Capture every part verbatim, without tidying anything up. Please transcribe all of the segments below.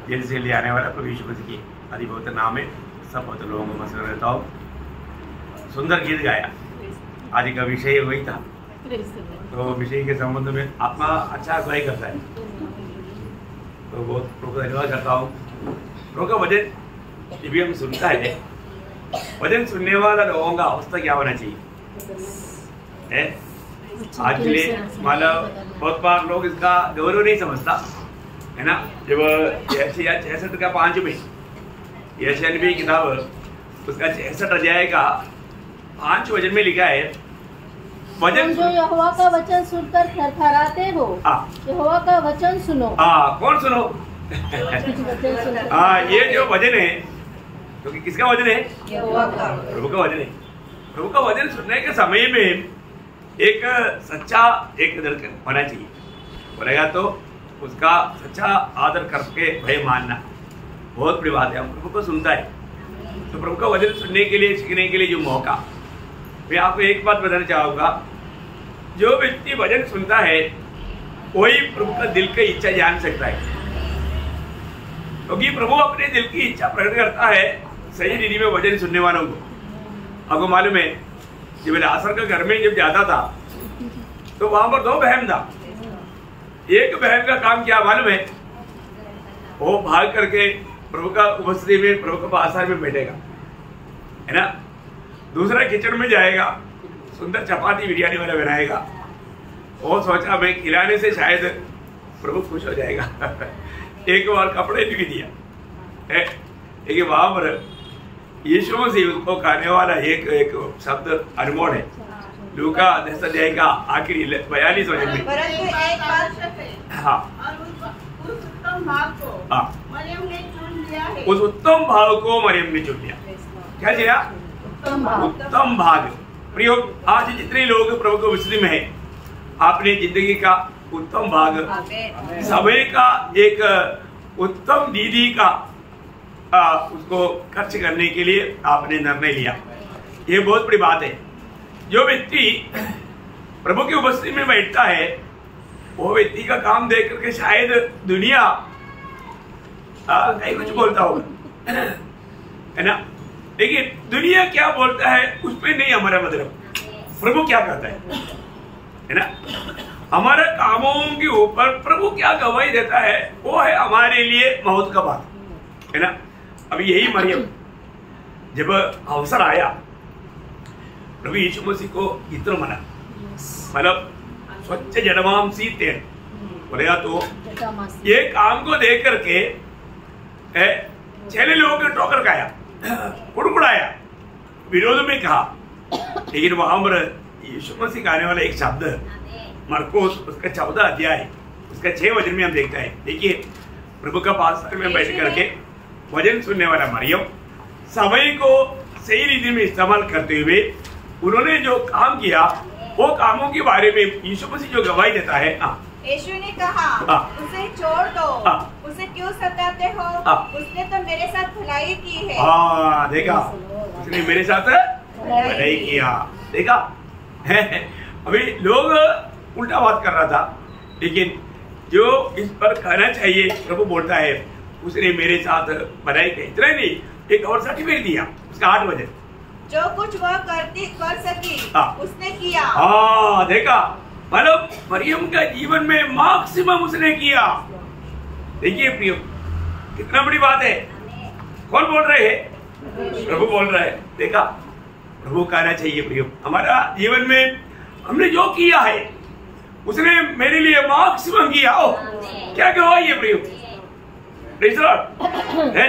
Jail से ले आने वाला प्रभु यीशु मसीह की आदि बहुत नाम है। सब बहुत लोगों को मसला रहता हूँ। सुंदर गीत गाया, आज का विषय वही था। तो विषय के संबंध में आत्मा अच्छा अगुवाई करता है, तो बहुत प्रभु का धन्यवाद करता हूँ। प्रभु का वचन जब भी हम सुनता है, वचन सुनने वाला लोगों का अवस्था क्या होना चाहिए है? आज के लिए मतलब बहुत बार लोग इसका गौरव नहीं समझता है ना। जब यशायाह छियासठ का पांच में यशायाह नबी की किताब उसका छियासठ अध्याय का पांच वचन में लिखा है, वचन जो यहोवा का वचन सुनकर थरथराते हो, यहोवा का वचन सुनो। हाँ, कौन सुनो? हाँ, ये जो वचन है, क्योंकि किसका वचन है? यहोवा का, प्रभु का वचन है। प्रभु का वचन सुनने के समय में एक सच्चा एक दर्शन होना चाहिए। बोलेगा तो उसका सच्चा आदर करके भय मानना बहुत बड़ी बात है। हम प्रभु को सुनता है तो प्रभु का वचन सुनने के लिए, सीखने के लिए जो मौका, मैं आपको एक बात बताना चाहूँगा। जो व्यक्ति वचन सुनता है वही प्रभु का दिल की इच्छा जान सकता है, क्योंकि प्रभु अपने दिल की इच्छा प्रकट करता है सही रीति में वचन सुनने वालों को। आपको मालूम है जब लाजर के घर में जब जाता था तो वहां पर दो बहन था। एक बहन का काम क्या मालूम है? वो भाग करके प्रभु का उपस्थिति में प्रभु का आसार में बैठेगा, है ना। दूसरा किचन में जाएगा, सुंदर चपाती बिरयानी वाला बनाएगा। वो सोचा मैं खिलाने से शायद प्रभु खुश हो जाएगा। एक बार कपड़े भी दिया, एक वहां पर यीशु मसीह को खाने वाला एक एक शब्द अनमोल है। लूका दस अध्याय का आखिरी बयालीस वचन में, परंतु एक बात है, हाँ, और उस उत्तम भाग को हाँ, मरियम ने चुन लिया है। उस उत्तम भाग को मरियम ने चुन लिया। क्या चीज? उत्तम भाग। उत्तम भाग। प्रियो, आज जितने लोग प्रभु को विश्वास में है, आपने जिंदगी का उत्तम भाग, समय का एक उत्तम दीदी का आ, उसको खर्च करने के लिए आपने निर्णय लिया। ये बहुत बड़ी बात है। जो व्यक्ति प्रभु की उपस्थिति में बैठता है वो व्यक्ति का काम देख करके शायद दुनिया कहीं कुछ बोलता होगा, है ना। लेकिन दुनिया क्या बोलता है उस पर नहीं हमारा मतलब, प्रभु क्या कहता है, है ना। हमारे कामों के ऊपर प्रभु क्या गवाही देता है वो है हमारे लिए महत्व का बात, है ना। अभी यही मरियम जब अवसर आया प्रभु यीशु मसीह को इत्र मना, मतलब स्वच्छ जडमाम सीते बोलेगा तो ये काम को देख करके छह लोगों के टोकर खाया, कुड़कुड़ाया, विरोध में कहा। लेकिन वहां पर यीशु मसीह का आने वाला एक शब्द मरकोस उसका चौदह अध्याय उसका छह वचन में हम देखते हैं। देखिए, प्रभु का पास में बैठ करके वचन सुनने वाला मरियम समय को सही रीति में इस्तेमाल करते हुए उन्होंने जो काम किया वो कामों के बारे में यीशु मसीह जो गवाही देता है। यीशु ने कहा, उसे छोड़ दो, उसे क्यों सताते हो? उसने तो मेरे साथ भलाई की है। हाँ, देखा, उसने मेरे साथ भलाई किया। देखा, अभी लोग उल्टा बात कर रहा था, लेकिन जो इस पर कहना चाहिए प्रभु बोलता है उसने मेरे साथ भलाई की। इतना ही नहीं, एक और सर्टिफिकेट दिया उसका आठ बजे, जो कुछ वह करती कर सकी उसने किया। हाँ, देखा, मतलब मरियम का जीवन में मैक्सिमम उसने किया। देखिए प्रियो, कितना बड़ी बात है। कौन बोल रहे हैं? प्रभु बोल रहे हैं। देखा, प्रभु कहना चाहिए प्रियो, हमारा जीवन में हमने जो किया है उसने मेरे लिए मैक्सिमम किया। ओ, क्या गवाही है प्रियो, है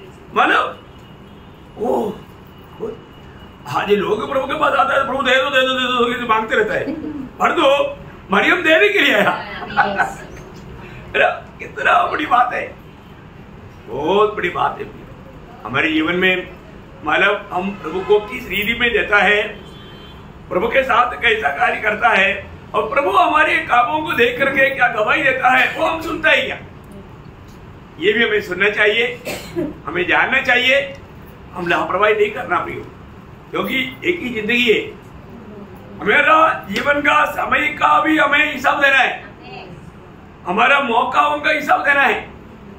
मतलब ओ आज लोग प्रभु के पास आता है, प्रभु दे दो दे दो दे दो, दो मांगते रहता है। भर दो, मरियम देने के लिए आया। कितना बड़ी बात है, बहुत बड़ी बात है हमारे जीवन में। मतलब हम प्रभु को किस रीति में देता है, प्रभु के साथ कैसा कार्य करता है, और प्रभु हमारे कामों को देख करके क्या गवाही देता है वो हम सुनता ही क्या। ये भी हमें सुनना चाहिए, हमें जानना चाहिए। हम लापरवाही नहीं करना प्रियो, क्योंकि एक ही जिंदगी है। हमारा जीवन का समय का भी हमें हिसाब देना है, हमारा मौकाओं का हिसाब देना है।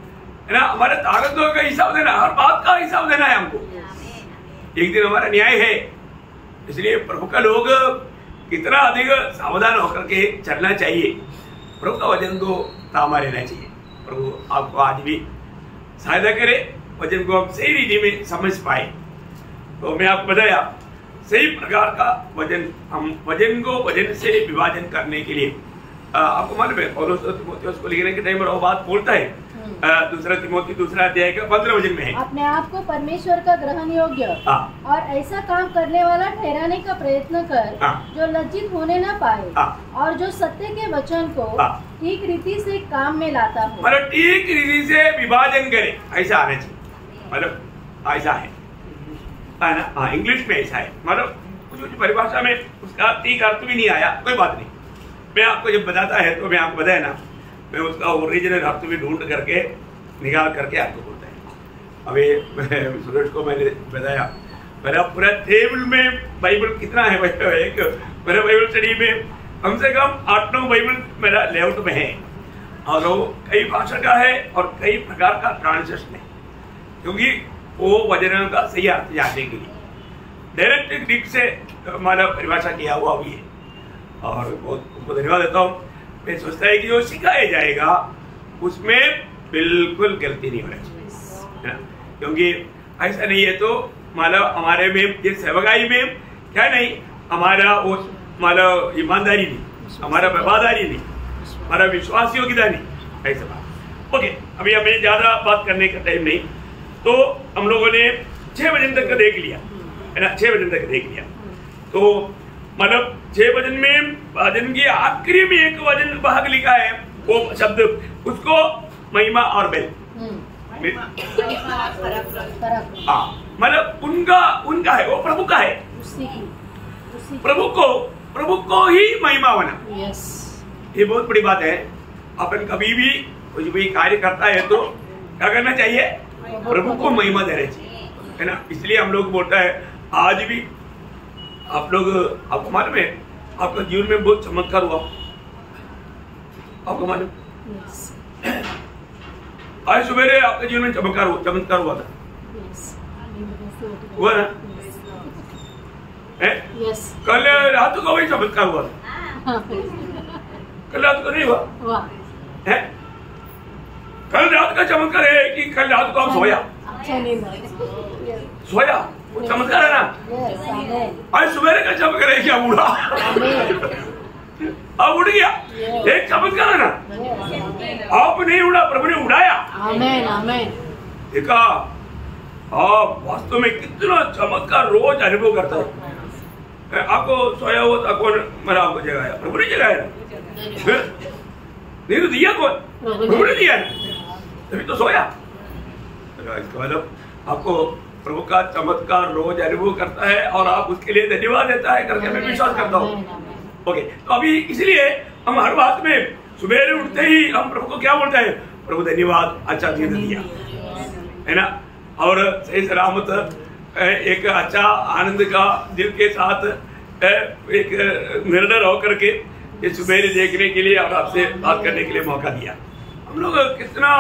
है ना, हमारे ताकतों का हिसाब देना, हर बात का हिसाब देना है हमको। एक दिन हमारा न्याय है, इसलिए प्रभु का लोग कितना अधिक सावधान होकर के चलना चाहिए, प्रभु का वचन को तामा लेना चाहिए। प्रभु आपको आज भी सहायता करे, वचन को हम सही रीति में समझ पाए। तो मैं आपको बताया सही प्रकार का वचन, हम वचन को वचन से विभाजन करने के लिए आ, आपको मालूम है पौलुस तिमोथियुस को लिखने के टाइम पर वो बात बोलता है, दूसरा तिमोथी दूसरा अध्याय का पंद्रह वचन में है, अपने आप को परमेश्वर का ग्रहण योग्य और ऐसा काम करने वाला ठहराने का प्रयत्न कर जो लज्जित होने न पाए और जो सत्य के वचन को ठीक रीति से काम में लाता हो। मतलब ठीक रीति से विभाजन करे, ऐसा आना चाहिए, मतलब ऐसा है ना। हाँ, इंग्लिश में ऐसा है, मतलब कुछ कुछ परिभाषा में उसका ठीक अर्थ भी नहीं आया, कोई बात नहीं। मैं आपको जब बताता है तो मैं आपको बताया ना, मैं उसका ओरिजिनल अर्थ भी ढूंढ करके निकाल करके आपको बोलता है। अभी सूरज को मैंने बताया, मेरा पूरा टेबल में बाइबल कितना है, एक मेरा बाइबल स्टडी में कम से कम आठ नौ बाइबल मेरा लेआउट में है, और वो कई भाषा का है और कई प्रकार का ट्रांसलेशन है, क्योंकि वो वचन का सही अर्थ जानने के लिए डायरेक्ट ग्रीक से हमारा परिभाषा किया हुआ भी है, और बहुत उनको धन्यवाद देता हूँ। मैं सोचता है कि जो सिखाया जाएगा उसमें बिल्कुल गलती नहीं होना चाहिए, है ना, क्योंकि ऐसा नहीं है तो मतलब हमारे में ये सेवकाई में क्या नहीं, हमारा वो मतलब ईमानदारी नहीं, हमारा वफादारी नहीं, हमारा विश्वास योग्यता नहीं, ऐसा बात। ओके, अभी हमें ज्यादा बात करने का टाइम नहीं, तो हम लोगों ने छह वचन तक देख लिया, है ना, छह वचन तक देख लिया। तो मतलब छह वचन में वचन की आखिरी में एक वचन भाग लिखा है, वो शब्द उसको महिमा और बेल, हाँ, मतलब उनका उनका है, वो प्रभु का है, प्रभु को प्रभु को ही महिमा बना। ये बहुत बड़ी बात है। अपन कभी भी कुछ भी कार्य करता है तो क्या करना चाहिए, प्रभु को महिमा देना चाहिए, है ना। इसलिए हम लोग बोलता है आज भी आप लोग, आपको मालूम है आपका जीवन में बहुत चमत्कार हुआ, आपको मालूम, आज सुबह आपके जीवन में चमत्कार हुआ, चमत्कार हुआ था, हुआ ना, है? कल रात को वही चमत्कार हुआ था, कल रात को नहीं हुआ है? कल रात का चमत्कार है कि कल रात को आप सोया, सोया वो चमत्कार है ना। आज सुबह का चमत्कार है कि अब उड़ा, अब उड़ गया, एक चमत्कार है ना। आप नहीं उड़ा, प्रभु ने उड़ाया। आमेन, आमेन। देखा आप वास्तव में कितना चमत्कार रोज अनुभव करता है। आपको सोया हो तो कौन मरा, आपको जगाया, प्रभु ने जगाया, नहीं तो दिया कौन, प्रभु ने दिया, तभी तो सोया। इसका मतलब आपको प्रभु का चमत्कार रोज अनुभव करता है और आप उसके लिए धन्यवाद देता है करके मैं विश्वास करता हूँ। ओके, तो अभी इसलिए हम हर बात में सुबह उठते ही हम प्रभु को क्या बोलते हैं, प्रभु धन्यवाद, अच्छा दिन दिया, है ना, और सही सलामत एक अच्छा आनंद का दिल के साथ एक निर्णय होकर के ये सुबह देखने के लिए और आपसे बात करने के लिए मौका दिया। हम लोग कितना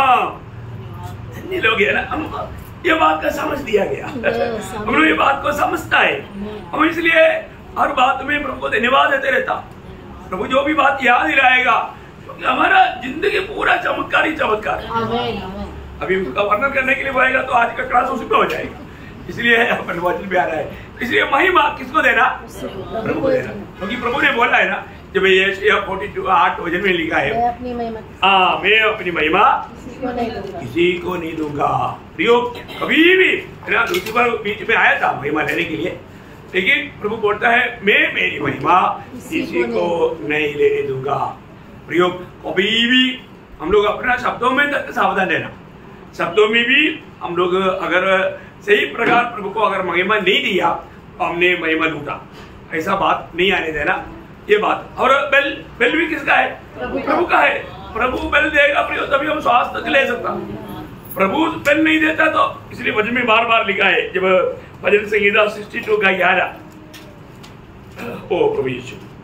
धन्य लोग है ना, हम ये बात का समझ दिया गया, हम लोग ये बात को समझता है, हम इसलिए हर बात में प्रभु को धन्यवाद देते रहता। प्रभु जो भी बात याद दिलाएगा, क्योंकि हमारा जिंदगी पूरा चमत्कार ही चमत्कार है। अभी उसका वर्णन करने के लिए बोलेगा तो आज का क्लास उसी पे हो जाएगा, इसलिए अपन वचन भी आ रहा है। इसलिए महिमा किसको देना, प्रभु को देना, क्योंकि प्रभु ने बोला है ना, जब ये फोर्टी टू आठ वचन में लिखा है, हाँ मैं अपनी महिमा किसी को नहीं दूंगा। प्रियो कभी भी लूसीफर बीच में आया था महिमा लेने के लिए, लेकिन प्रभु बोलता है मैं मेरी महिमा किसी को नहीं लेने दूंगा। प्रियो कभी भी हम लोग अपना शब्दों में तक सावधान रहना, शब्दों में भी हम लोग अगर सही प्रकार प्रभु को अगर महिमा नहीं दिया तो हमने महिमा लूटा, ऐसा बात नहीं आने देना ये बात। और बेल बेल भी किसका है, प्रभु, प्रभु का है। प्रभु बेल देगा प्रियो तभी हम श्वास तक ले सकता। प्रभु बेल नहीं देता तो इसलिए भजन में बार बार लिखा है, जब भजन संहिता बासठ का ग्यारह, ओ प्रभु यीशु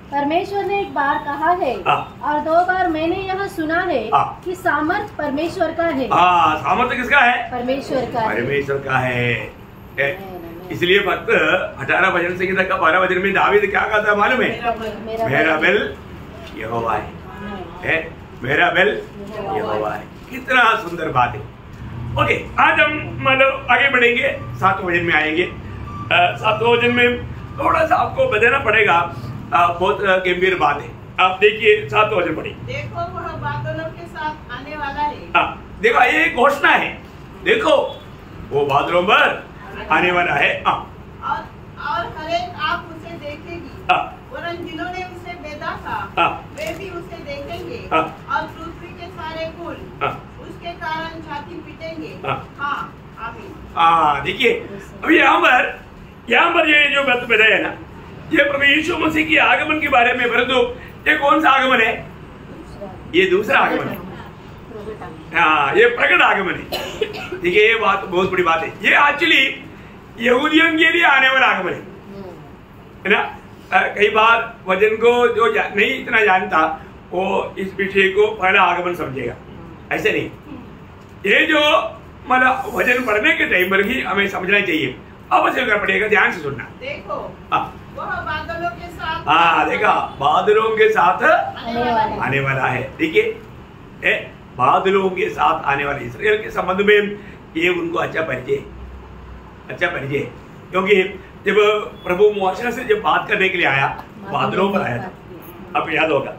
परमेश्वर ने एक बार कहा है और दो बार मैंने यह सुना है कि सामर्थ परमेश्वर का है। हाँ, सामर्थ किसका है? परमेश्वर का परमेश्वर का है। इसलिए भक्त अठारह भजन संहिता का बारह भजन में दावीद क्या कहता है मालूम है? मेरा बल यहोवा है, मेरा बल यहोवा है। कितना सुंदर बात है। ओके, आज हम मतलब आगे बढ़ेंगे, सातवें भजन में आएंगे। सातवें भजन में थोड़ा सा आपको बताना पड़ेगा, आ, बहुत गंभीर बात है। आप देखिए सातवें भजन पढ़िए। देखो वह बादलों के साथ आने वाला है। हाँ, देखो ये घोषणा है, देखो वो बादलों पर आने वाला है। आ, और और हर एक आप उसे देखेगी, वरन जिन्होंने उसे बेदा था वे भी उसे देखेंगे, और पृथ्वी के सारे कुल उसके कारण छाती पीटेंगे। हाँ, आमीन। हाँ, देखिए अभी यहाँ पर यहाँ पर ये जो बात बताया है ना, ये प्रभु यीशु मसीह की आगमन के बारे में, परंतु ये कौन सा आगमन है? ये दूसरा आगमन है। हाँ, ये प्रकट आगमन है। देखिए ये बात बहुत बड़ी बात है। ये एक्चुअली यहूदियों के लिए आने वाला आगमन है, है ना। कई बार वचन को जो नहीं इतना जानता वो इस विषय को पहला आगमन समझेगा, ऐसे नहीं। ये जो मतलब वचन पढ़ने के टाइम पर ही हमें समझना चाहिए। अवश्य कर पड़ेगा, ध्यान से सुनना। देखो वह बादलों के साथ, हाँ देखा, बादलों के साथ आने वाला है, आने वाला है। देखिए बादलों के साथ आने वाले इस्राएल के संबंध में ये उनको अच्छा परिचय, अच्छा परिचय, क्योंकि जब प्रभु मूसा से जब बात करने के लिए आया, बादलों पर आया था। आपको याद होगा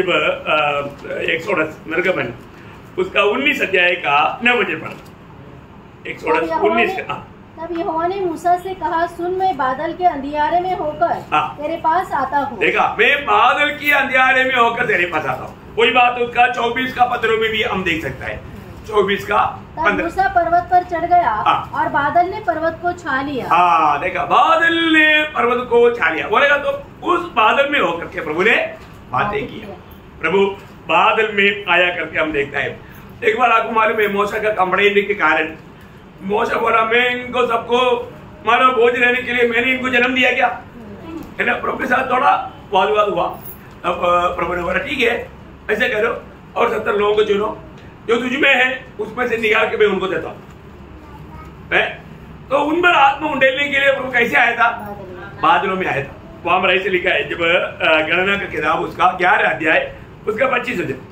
जब एक्सोडस निर्गमन उसका उन्नीस अध्याय का नौ बजे पढ़ा, एक्सोडस उन्नीस का। तब यहोवा ने मूसा से कहा, सुन मैं बादल के अंधियारे में होकर तेरे पास आता हूँ। देखा, मैं बादल के अंधियारे में होकर तेरे पास आता हूँ। वही बात उसका चौबीस का पत्रों में भी हम देख सकता है, चौबीस का पंद्रह। मूसा पर्वत पर चढ़ गया और बादल ने पर्वत को छा लिया। हाँ देखा, बादल ने पर्वत को छा लिया। बोलेगा तो उस बादल में होकर के प्रभु ने बातें की। प्रभु बादल में आया करके हम देखता है। एक बार आपको मालूम है, मूसा का कंप्लेंट के कारण मूसा बोला, मैं इनको सबको मानो बोझ लेने के लिए मैंने इनको जन्म दिया क्या, है ना। प्रभु के साथ थोड़ा वाद विवाद हुआ। अब प्रभु ने बोला ठीक है ऐसे करो और सत्तर लोगों को चुनो, जो तुझ में है उसमें से निकाल के मैं उनको देता हूँ। तो उन पर आत्मा उंडेलने के लिए प्रभु कैसे आया था? बादलों में आया था। वहां पर ऐसे लिखा है, जब गणना का किताब उसका ग्यारह अध्याय उसका पच्चीस अध्याय।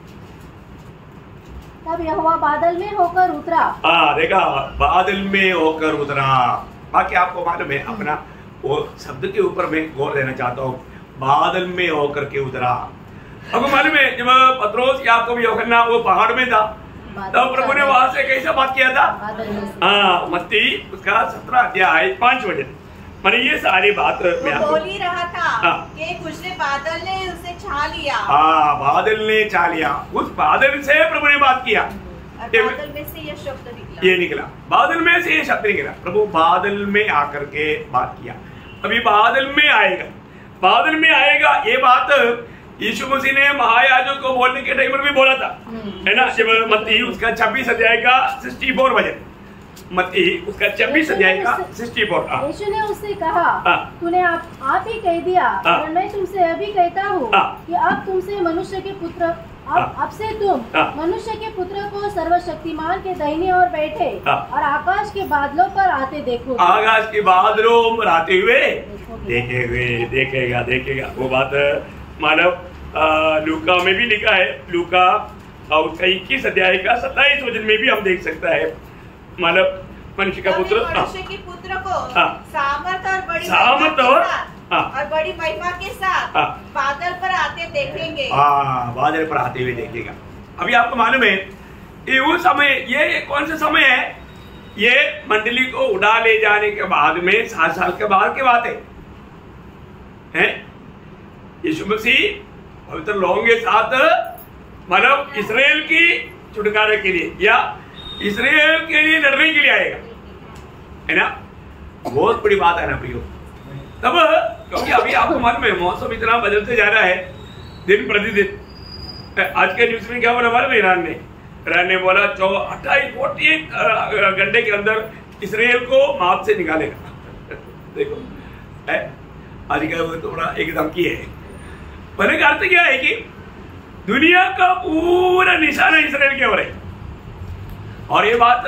तब यहोवा बादल में होकर उतरा। हाँ देखा, बादल में होकर उतरा। बाकी आपको मालूम है, अपना वो शब्द के ऊपर मैं गौर देना चाहता हूँ, बादल में होकर के उतरा। आपको मालूम है जब पत्रोस याकूब यूहन्ना वो पहाड़ में था, तब प्रभु ने वहां से कैसा बात किया था? हाँ, मत्ती उसका सत्रह अध्याय पांच वचन। मैंने ये सारी बात में बोल ही रहा था कि गुजरे बादल ने उसे छा लिया। हाँ, बादल ने छा लिया। उस बादल से प्रभु ने बात किया, बादल में से ये शब्द निकला, ये निकला बादल में से ये शब्द निकला। प्रभु बादल में आकर के बात किया। अभी बादल में आएगा, बादल में आएगा। ये बात यीशु मसीह ने महायाजक को बोलने के टाइम पर भी बोला था, है ना। जब मत्ती उसका छब्बीस अध्याय का सिक्सटी फोर वचन, मत्ती उसका छब्बीस अध्याय का सिक्सटी फोर। यीशु ने उससे कहा, तूने आप आप ही कह दिया, और मैं तुमसे अभी कहता हूँ कि अब तुमसे मनुष्य के पुत्र, अब अब से तुम मनुष्य के पुत्र को सर्वशक्तिमान के दाहिने ओर बैठे और आकाश के बादलों पर आते देखो। आकाश के बादलों पर आते हुए देखे हुए देखेगा देखेगा वो बात मानव लूका में भी लिखा है। लूका उसका इक्कीस अध्याय का सत्ताईस वचन में भी हम देख सकता है, मानव मनुष्य का पुत्र मनुष्य के पुत्र को सामर्थ और बड़ी सामर्थ और और बड़ी महिमा के साथ बादल पर आते देखेंगे। हाँ, बादल पर आते हुए देखेगा। अभी आपको मालूम है ये वो समय, ये कौन सा समय है? ये मंडली को उड़ा ले जाने के बाद में सात साल के बाद की बात है, हैं? यीशु मसीह पवित्र लोगों के साथ मतलब इस्राएल की छुटकारे के लिए या इस्राएल के लिए लड़ने के लिए आएगा, है ना। बहुत बड़ी बात है ना प्रियो। तब क्योंकि अभी आपको मालूम है मौसम इतना बदलते जा रहा है दिन प्रतिदिन। आज के न्यूज में क्या बोला मालूम है? ईरान ने ईरान ने बोला चौ अट्ठाईस फोर्टी घंटे के अंदर इस्राएल को माप से निकालेगा। देखो है आज का वो थोड़ा एक धमकी है, बोलने का अर्थ क्या है कि दुनिया का पूरा निशाना इसराइल के ओर है। और ये बात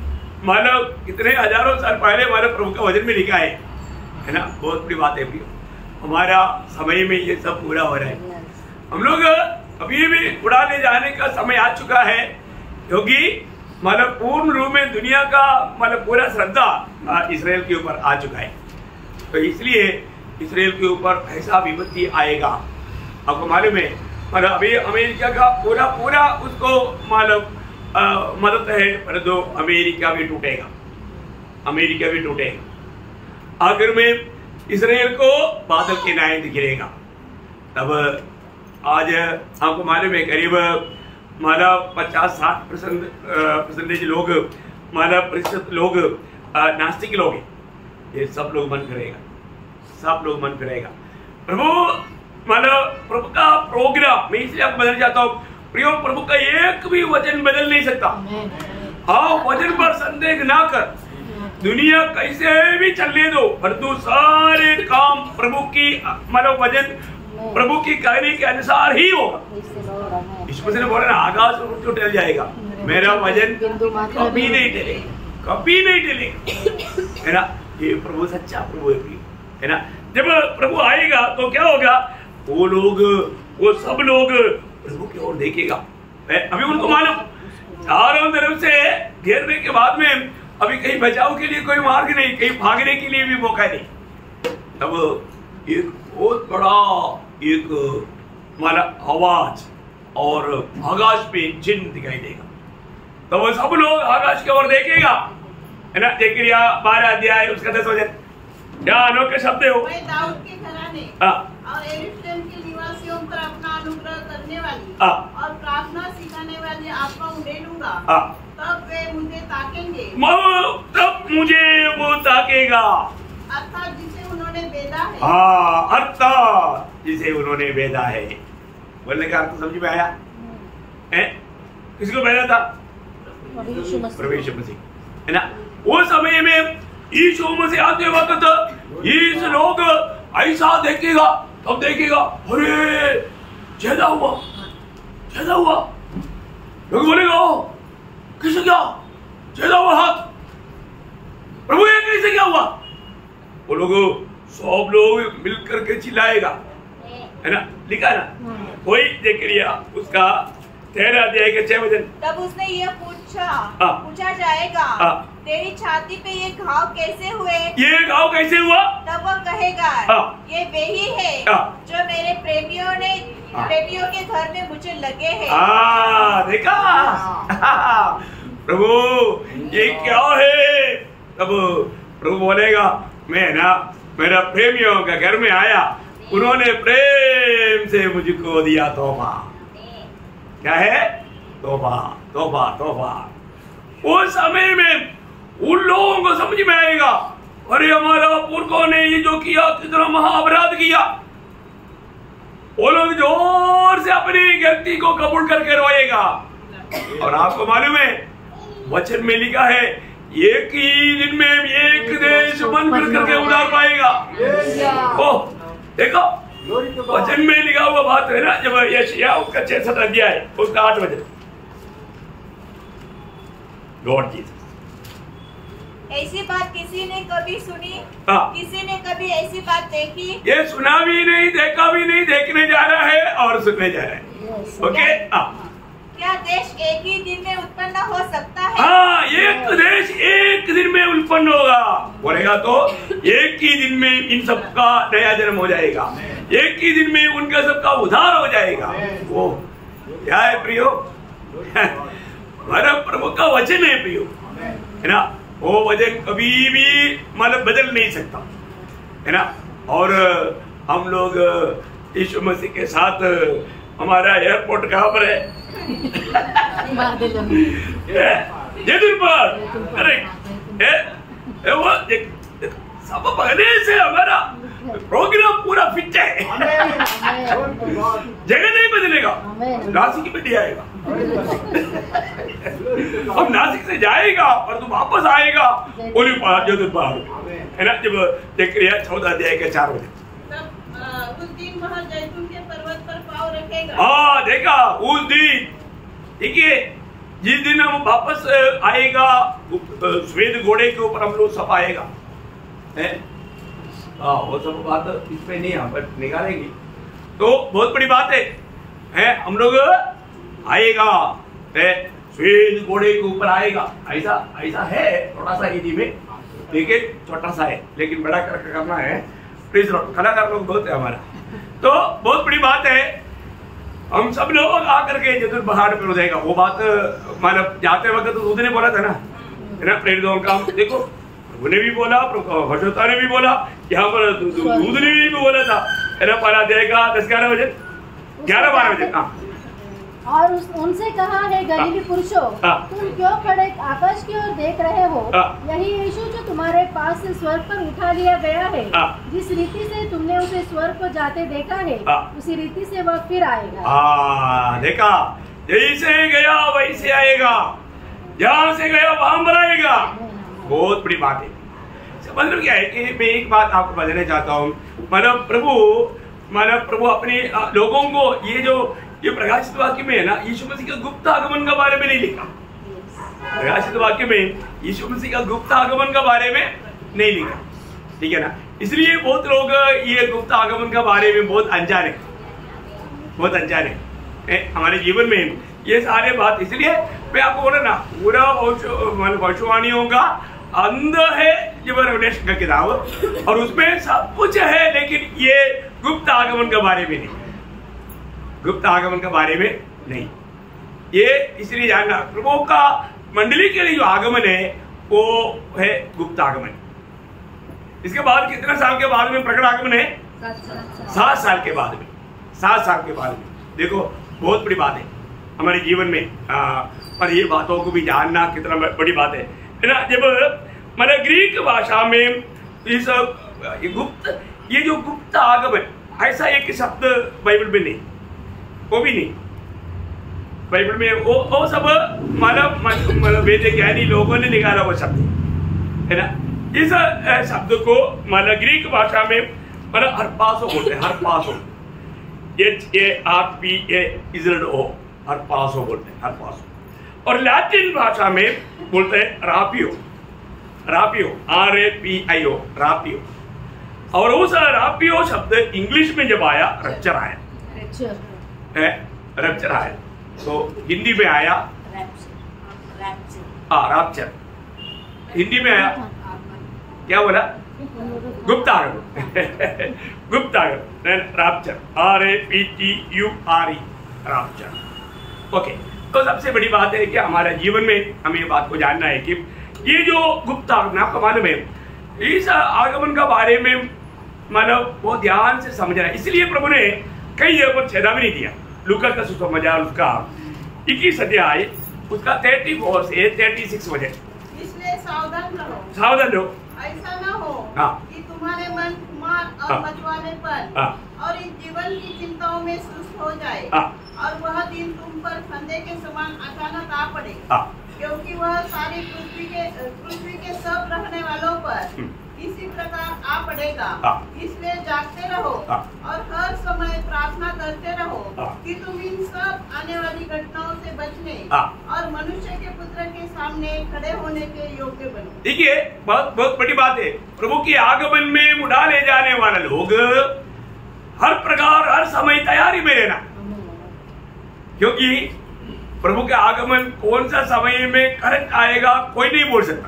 मानव कितने हजारों साल पहले मानव प्रभु का वचन में लिखा है, है ना। बहुत बड़ी बात है प्रियो, हमारा समय में ये सब पूरा हो रहा है। हम लोग अभी भी उड़ाने जाने का समय आ चुका है, क्योंकि मतलब पूर्ण रूप में दुनिया का मतलब पूरा श्रद्धा इसराइल के ऊपर आ चुका है। तो इसलिए इसराइल के ऊपर ऐसा विपत्ति आएगा। आपको मालूम है मतलब अभी अमेरिका का पूरा पूरा उसको मालूम मदद है, परंतु तो अमेरिका भी टूटेगा, अमेरिका भी टूटेगा। आखिर में इसराइल को बादल के न्याय गिरेगा। तब आज आपको मालूम है करीब माना पचास साठ परसेंट परसेंटेज लोग माना प्रतिशत लोग नास्तिक लोग हैं। ये सब लोग मन करेगा, सब लोग मन करेगा। प्रभु माना प्रभु का प्रोग्राम मैं इसलिए आपको बदल जाता हूँ प्रियो, प्रभु का एक भी वचन बदल नहीं सकता। हाँ, वचन पर संदेह ना कर, दुनिया कैसे भी चलने दो, परंतु सारे काम प्रभु की मानव वचन प्रभु की कहने के अनुसार ही होगा। यीशु मसीह ने बोला ना, आकाश तो टल जाएगा, मेरा वचन कभी नहीं टलेगा, कभी नहीं टलेगा, है ना। ये प्रभु सच्चा प्रभु है ना। जब प्रभु आएगा तो क्या होगा, वो लोग वो सब लोग प्रभु की ओर देखेगा। अभी उनको मालूम चारों तरफ से घेरने के बाद में अभी कहीं बचाव के लिए कोई मार्ग नहीं, कहीं भागने के लिए भी मौका नहीं। तब एक बहुत बड़ा एक माना आवाज और आकाश में चिन्ह दिखाई देगा। तो वो सब लोग आकाश की ओर देखेगा, है ना। जकरिया बारह अध्याय उसका दस वचन, क्या अनोखे शब्द हो। मैं दाऊद के घराने और यरूशलेम के निवासियों पर अपना अनुग्रह करने वाली आ, और प्रार्थना सिखाने वाली आत्मा उड़ेलूंगा, तब वे मुझे ताकेंगे, तब मुझे वो ताकेगा, अर्थात जिसे उन्होंने बेदा है। हाँ, अर्थात जिसे उन्होंने बेदा है। बोलने का अर्थ समझ में आया है? किसको बेदा था? प्रभु यीशु मसीह, है ना। वो समय में यीशु मसीह आते वक्त इस लोग ऐसा देखेगा, तब देखेगा अरे ज्यादा हुआ, ज्यादा हुआ। लोग बोलेगा किसे क्या ज्यादा हुआ हाथ, प्रभु ये कैसे क्या हुआ। वो लोग सब लोग मिलकर के चिल्लाएगा, है ना। लिखा है ना, कोई जकरिया उसका तेरह अध्याय के छह वचन। तब उसने ये पूछा आ, पूछा जाएगा आ, तेरी छाती पे ये घाव कैसे हुए, ये घाव कैसे हुआ। तब वो कहेगा आ, ये वही है आ, जो मेरे प्रेमियों ने आ, प्रेमियों के घर में मुझे लगे हैं। आ, देखा प्रभु ये क्या है। तब प्रभु बोलेगा मैं ना मेरा प्रेमियों का घर में आया, उन्होंने प्रेम से मुझको दिया तोहफा। क्या है? तोहफा, तोहफा, तोहफा। उस समय में उन लोगों को समझ में आएगा अरे हमारा पुरखों ने ये जो किया कितना महा अपराध किया। वो लोग जोर से अपनी गलती को कबूल करके रोएगा। और आपको मालूम है वचन में लिखा है एक ही दिन में एक देश मन फिर करके उधार पाएगा। ओ देखो वचन में लिखा हुआ बात है ना, जब यशायाह उसका छियासठ अध्याय उसका आठ वचन। लॉर्ड जीसस, ऐसी बात किसी ने कभी सुनी, हाँ। किसी ने कभी ऐसी बात देखी। ये सुना भी नहीं, देखा भी नहीं, देखने जा रहा है और सुनने जा रहा है। ओके हाँ। क्या देश एक ही दिन में उत्पन्न हो सकता है? हाँ, एक देश एक दिन में उत्पन्न होगा। बोलेगा तो एक ही दिन में इन सबका नया जन्म हो जाएगा, एक ही दिन में उनका सबका उद्धार हो जाएगा। वो क्या है प्रियो? हमारा प्रभु का वचन है प्रियो, है ना। वो वचन कभी भी मतलब बदल नहीं सकता, है ना। और हम लोग यीशु मसीह के साथ हमारा एयरपोर्ट कहाँ पर है? जयपुर। अरे वो सब पहले से हमारा प्रोग्राम पूरा फिट है। जगह नहीं बदलेगा, नासिक में नहीं आएगा। अब नासिक से जाएगा और तुम वापस आएगा ओली पहाड़ जो पहाड़, है ना। जब जकरिया चौदह अध्याय के चार बजे उस दिन वह जैतून के पर्वत पर देखेगा। हाँ देखा उस दिन, देखिए जिस दिन हम वापस आएगा श्वेत घोड़े के ऊपर हम लोग सब आएगा है। हाँ वो सब बात इसमें नहीं हम निकालेंगे, तो बहुत बड़ी बात है, है हम लोग आएगा है श्वेत घोड़े के ऊपर आएगा। ऐसा ऐसा है थोड़ा सा हिंदी में, देखिए छोटा सा है लेकिन बड़ा करके करना है। प्लीज कलाकार लोग बहुत है हमारा, तो बहुत बड़ी बात है। हम सब लोग आकर के चतुर पहाड़ पर हो जाएगा। वो बात मतलब जाते वक्त तो दूध ने बोला था ना, है ना प्रेरितों का। देखो प्रभु ने भी बोला, भगवता ने भी बोला, यहाँ पर दूध ने भी बोला था, है ना पहला देगा दस ग्यारह बजे ग्यारह बारह बजे। हाँ और उस, उनसे कहा है गलीली पुरुषों, तुम क्यों खड़े आकाश की ओर देख रहे हो? यही यीशु जो तुम्हारे पास से स्वर्ग पर उठा लिया गया है, जिस रीति से तुमने उसे स्वर्ग पर जाते देखा है, उसी रीति से वह फिर आएगा। हाँ देखा, जैसे गया वैसे आएगा, जहाँ से गया वहां पर आएगा। बहुत बड़ी बात है। मतलब क्या है कि मैं एक बात आपको बताना चाहता हूँ, मतलब प्रभु मतलब प्रभु अपने लोगों को ये जो ये प्रकाशित वाक्य में है ना, यीशु मसीह का गुप्त आगमन के बारे में नहीं लिखा। प्रकाशित वाक्य में यीशु मसीह का गुप्त आगमन के बारे में नहीं लिखा, ठीक है ना। इसलिए बहुत लोग ये गुप्त आगमन के बारे में बहुत अनजान है, बहुत अनजान है हमारे जीवन में ये सारे बात। इसलिए मैं आपको बोला ना, पूरा भविष्यवाणियों का अंध है ये रेवलेशन का किताब, और उसमें सब कुछ है, लेकिन ये गुप्त आगमन के बारे में नहीं, गुप्त आगमन के बारे में नहीं। ये इसलिए जानना, प्रभु का मंडली के लिए जो आगमन है वो है गुप्त आगमन। इसके बाद कितने साल के बाद में प्रकट आगमन है? सात साल के बाद में, सात साल के बाद में। देखो बहुत बड़ी बात है हमारे जीवन में, आ, पर ये बातों को भी जानना कितना बड़ी बात है, है ना। जब मतलब ग्रीक भाषा में इस गुप्त, ये जो गुप्त आगमन, ऐसा एक शब्द बाइबल में नहीं, वो भी नहीं बाइबल में। वो वो सब मतलब मतलब वेद ज्ञानी लोगों ने निकाला वो शब्द, है ना। इस शब्द को मतलब ग्रीक भाषा में मतलब हरपासो बोलते हैं, harpazo, H A R P A Z O, harpazo बोलते हैं, हरपासो। और लैटिन भाषा में बोलते हैं रापियो, रापियो, आर ए पी आई ओ, रापियो। और उस रापियो शब्द इंग्लिश में जब आया, रप्चर आया है, रप्चर आया, तो हिंदी में आया हाँ रैप्चर, हिंदी में आया क्या बोला? गुप्त आगमन, गुप्त आगमन, rapture, R A P T U R E, rapture. Okay, तो सबसे बड़ी बात है कि हमारे जीवन में हमें ये बात को जानना है कि ये जो गुप्त आगमन, आपको मालूम है इस आगमन का बारे में मतलब बहुत ध्यान से समझना है। इसलिए प्रभु ने कई जगह पर चेतावनी दिया। लूका का सुसमाचार उसका इक्कीस अध्याय उसका चौंतीस से छत्तीस वजह, इसलिए सावधान रहो, सावधान रहो, ऐसा ना हो हाँ। कि तुम्हारे मन कुमार और हाँ। मचवाने पर हाँ। और इस जीवन की चिंताओं में सुस्त हो जाए, हाँ। और वह दिन तुम पर फंदे के समान अचानक आ पड़े, हाँ। क्योंकि वह सारी पृथ्वी के पृथ्वी के सब रहने वालों पर इसी प्रकार आ पड़ेगा। हाँ। इसलिए जागते रहो हाँ। और हर समय प्रार्थना करते रहो हाँ। कि तुम इन सब आने वाली घटनाओं से बचने हाँ। और मनुष्य के पुत्र के सामने खड़े होने के योग्य बनो। देखिए बहुत बहुत बड़ी बात है, प्रभु के आगमन में उड़ा ले जाने वाले लोग हर प्रकार हर समय तैयारी में रहना, क्योंकि प्रभु के आगमन कौन सा समय में करेक्ट आएगा कोई नहीं बोल सकता।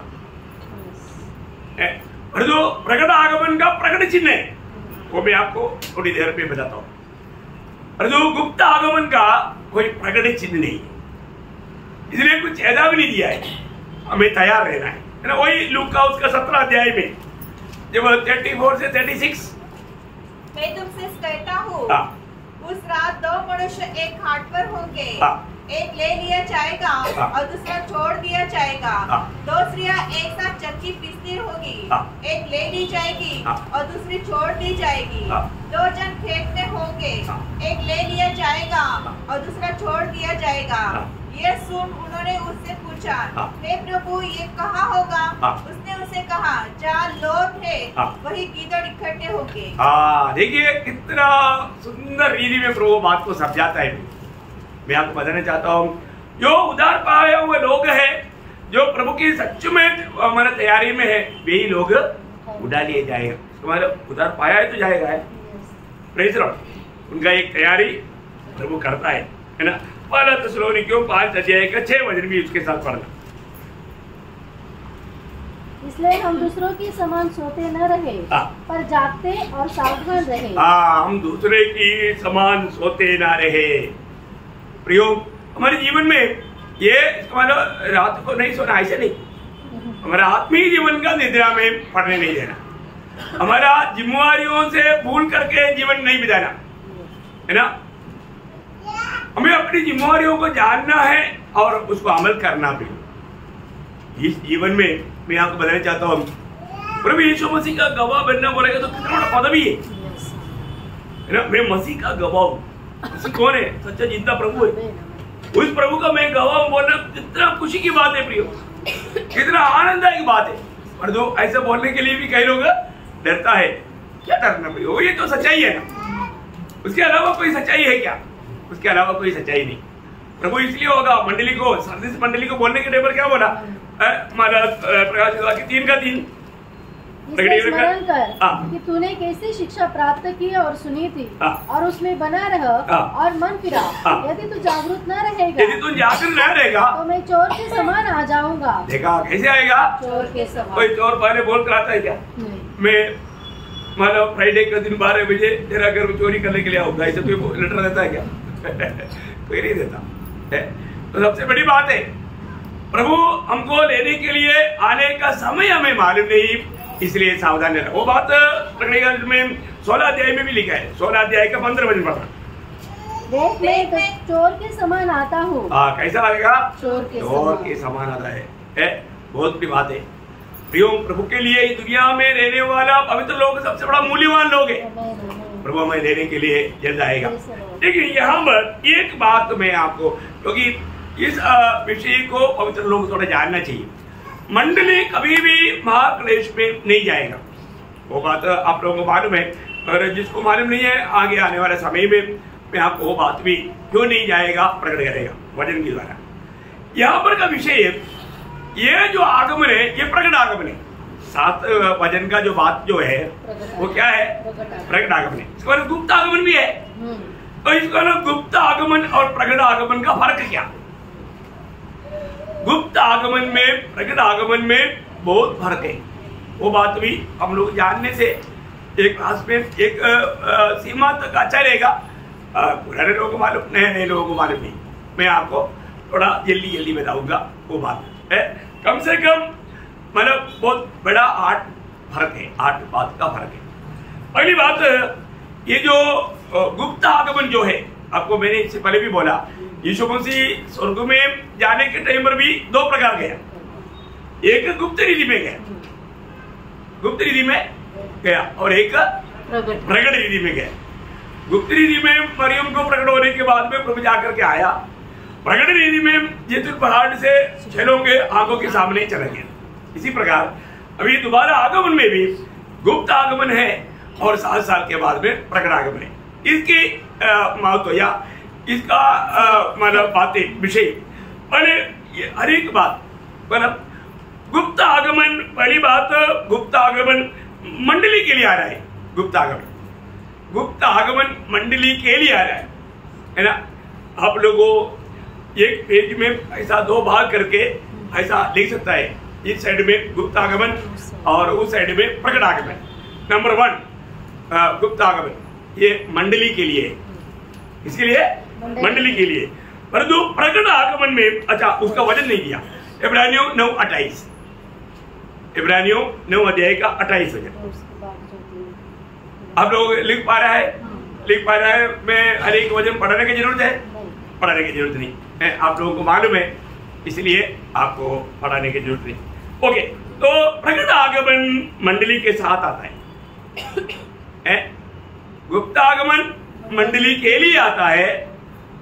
और जो प्रकट आगमन का प्रकट चिन्ह है वो मैं आपको थोड़ी देर में बताता हूँ, और जो गुप्त आगमन का कोई प्रकट चिन्ह नहीं है। इसलिए कुछ चेतावनी दिया है, हमें तैयार रहना है, है ना। वही लूका उसका सत्रह अध्याय में जब चौंतीस से छत्तीस, मैं तुमसे कहता हूँ हाँ। उस रात दो मनुष्य एक घाट पर होंगे, हाँ। एक ले लिया जाएगा हाँ। और दूसरा छोड़ दिया जाएगा। हाँ। दो स्त्रियां एक साथ चक्की पीसती होगी, हाँ। एक ले ली जाएगी हाँ। और दूसरी छोड़ दी जाएगी। हाँ। दो जन खेत में होंगे, हाँ। एक ले लिया जाएगा हाँ। और दूसरा छोड़ दिया जाएगा। हाँ। ये सुन उन्होंने उससे पूछा, हाँ। हे प्रभु ये कहाँ होगा? हाँ। उसने उसे कहा, जहाँ लोग है हाँ। वही गीदड़ इकट्ठे होंगे। हाँ, देखिए कितना सुंदर रीति में प्रभु बात को समझाता है। मैं आपको बताना चाहता हूँ, जो उधार पाए हुए लोग हैं, जो प्रभु की सच में हमारे तैयारी में है, वही लोग उड़ा लिए जाएगा। तुम्हारा उधार पाया है तो जाएगा है, प्रेज लॉर्ड। उनका एक तैयारी प्रभु करता है, है ना। पहला थिस्सलुनीकियों पांच अध्याय का छह वचन भी उसके साथ पढ़ना। इसलिए हम दूसरों की समान सोते न रहे, पर जागते और सावधान रहे। हाँ, हम दूसरे की समान सोते ना रहे। प्रियो, हमारे जीवन में ये मतलब रात को नहीं सोना, ऐसे नहीं। हमारा आत्मीय जीवन का निद्रा में पड़ने नहीं देना, हमारा जिम्मेवारियों से भूल करके जीवन नहीं बिताना, है ना। हमें अपनी जिम्मेवारियों को जानना है और उसको अमल करना भी। इस जीवन में मैं आपको बताना चाहता हूँ, प्रभु यीशु मसीह का गवाह बनना बोलेगा तो कितना बड़ा पदवी है, है ना। मैं मसीह का गवाह हूँ। मसीह कौन है? सच्चा जिंदा प्रभु है। उस प्रभु का मैं गवाह बोलना कितना खुशी की बात है प्रियो, कितना आनंददायक बात है। पर दो ऐसा बोलने के लिए भी कई लोग डरता है। क्या डरना प्रियो, ये तो सच्चाई है ना। उसके अलावा कोई सच्चाई है क्या? उसके अलावा कोई सच्चाई नहीं। प्रभु इसलिए होगा मंडली को, सर्दिस मंडली को बोलने के टाइम पर क्या बोला? हमारा प्रकाश तीन का तीन स्मरण कर कि तूने कैसी शिक्षा प्राप्त की और सुनी थी, और उसमें बना रह और मन फिरा। यदि तू जागरूक न रहेगा, यदि तू जागरूक न रहेगा तो मैं चोर के समान आ जाऊंगा। देखा कैसे आएगा? चोर के समान। कोई चोर पहले बोल कर आता है क्या? मैं मतलब फ्राइडे का दिन बारह बजे तेरा घर में चोरी करने के लिए आऊंगा, ऐसे कोई लेटर देता है क्या? कोई नहीं देता है। तो सबसे बड़ी बात है, प्रभु हमको लेने के लिए आने का समय हमें मालूम नहीं, इसलिए सावधान रहना। वो बात प्रकटीकरण में सोलह अध्याय में भी लिखा है, सोलह अध्याय का पंद्रह वचन पढ़ना। देख मैं तो चोर के समान आता हूँ। हाँ, कैसा आएगा? चोर के चोर के समान आता है, है? बहुत बड़ी बात है प्रियो। प्रभु के लिए इस दुनिया में रहने वाला पवित्र लोग सबसे बड़ा मूल्यवान लोग है। प्रभु हमें लेने के लिए जल्द आएगा। लेकिन यहाँ पर एक बात मैं आपको, क्योंकि इस विषय को पवित्र लोग थोड़ा जानना चाहिए। मंडली कभी भी महाक्लेश में नहीं जाएगा, वो बात आप लोगों को मालूम है। और जिसको मालूम नहीं है, आगे आने वाले समय में मैं आपको वो बात भी क्यों नहीं जाएगा प्रकट करेगा वचन के द्वारा। यहाँ पर का विषय है, ये जो आगमन है ये प्रकट आगमन है। सात वचन का जो बात जो है वो क्या है? प्रकट आगमन है। इसके बाद गुप्त आगमन भी है। तो इसका ना गुप्त आगमन और प्रकट आगमन का फर्क क्या? गुप्त आगमन में प्रकट आगमन में बहुत फर्क है। वो बात भी हम लोग जानने से एक क्लास में एक आ, सीमा तक अच्छा रहेगा। पुराने लोगों को मालूम, नए नए लोगों को मालूम नहीं। मैं आपको थोड़ा जल्दी जल्दी बताऊंगा वो बात है। कम से कम मतलब बहुत बड़ा आठ फर्क है, आठ बात का फर्क है। पहली बात, ये जो गुप्त आगमन जो है, आपको मैंने इससे पहले भी बोला, यीशु मसीह स्वर्ग में जाने के टाइम पर भी दो प्रकार गया। एक गुप्त रीति में गया, गुप्त रीति में गया, और एक प्रकट रीति में गया। गुप्त रीति में मरियम को प्रकट होने के बाद में प्रभु जाकर के आया। प्रकट रीति में जैतून पहाड़ से छलों के आंखों के सामने चला गया। इसी प्रकार अभी दोबारा आगमन में भी गुप्त आगमन है और सात साल के बाद में प्रकट आगमन है। इसकी महत्व या इसका मतलब बातें विषय पहले हर एक बात, मतलब गुप्त आगमन, पहली बात गुप्त आगमन मंडली के लिए आ रहा है। गुप्त आगमन गुप्त आगमन मंडली के लिए आ रहा है, है ना। आप लोगों एक पेज में ऐसा दो भाग करके ऐसा लिख सकता है, इस साइड में गुप्त आगमन और उस साइड में प्रकट आगमन। नंबर वन गुप्त आगमन ये मंडली के लिए, इसके लिए मंडली के लिए। परंतु प्रकट आगमन में अच्छा उसका वजन नहीं दिया। इब्रानियों नौ अट्ठाईस, इब्रानियों नौ अध्याय का अट्ठाईस वजन आप लोग लिख पा रहा है? लिख पा रहा है? मैं हर एक वजन पढ़ाने की जरूरत है? पढ़ाने की जरूरत नहीं है, आप लोगों को मालूम है, इसलिए आपको पढ़ाने की जरूरत नहीं। ओके, तो प्रकट आगमन मंडली के साथ आता है, है? गुप्त आगमन मंडली के लिए आता है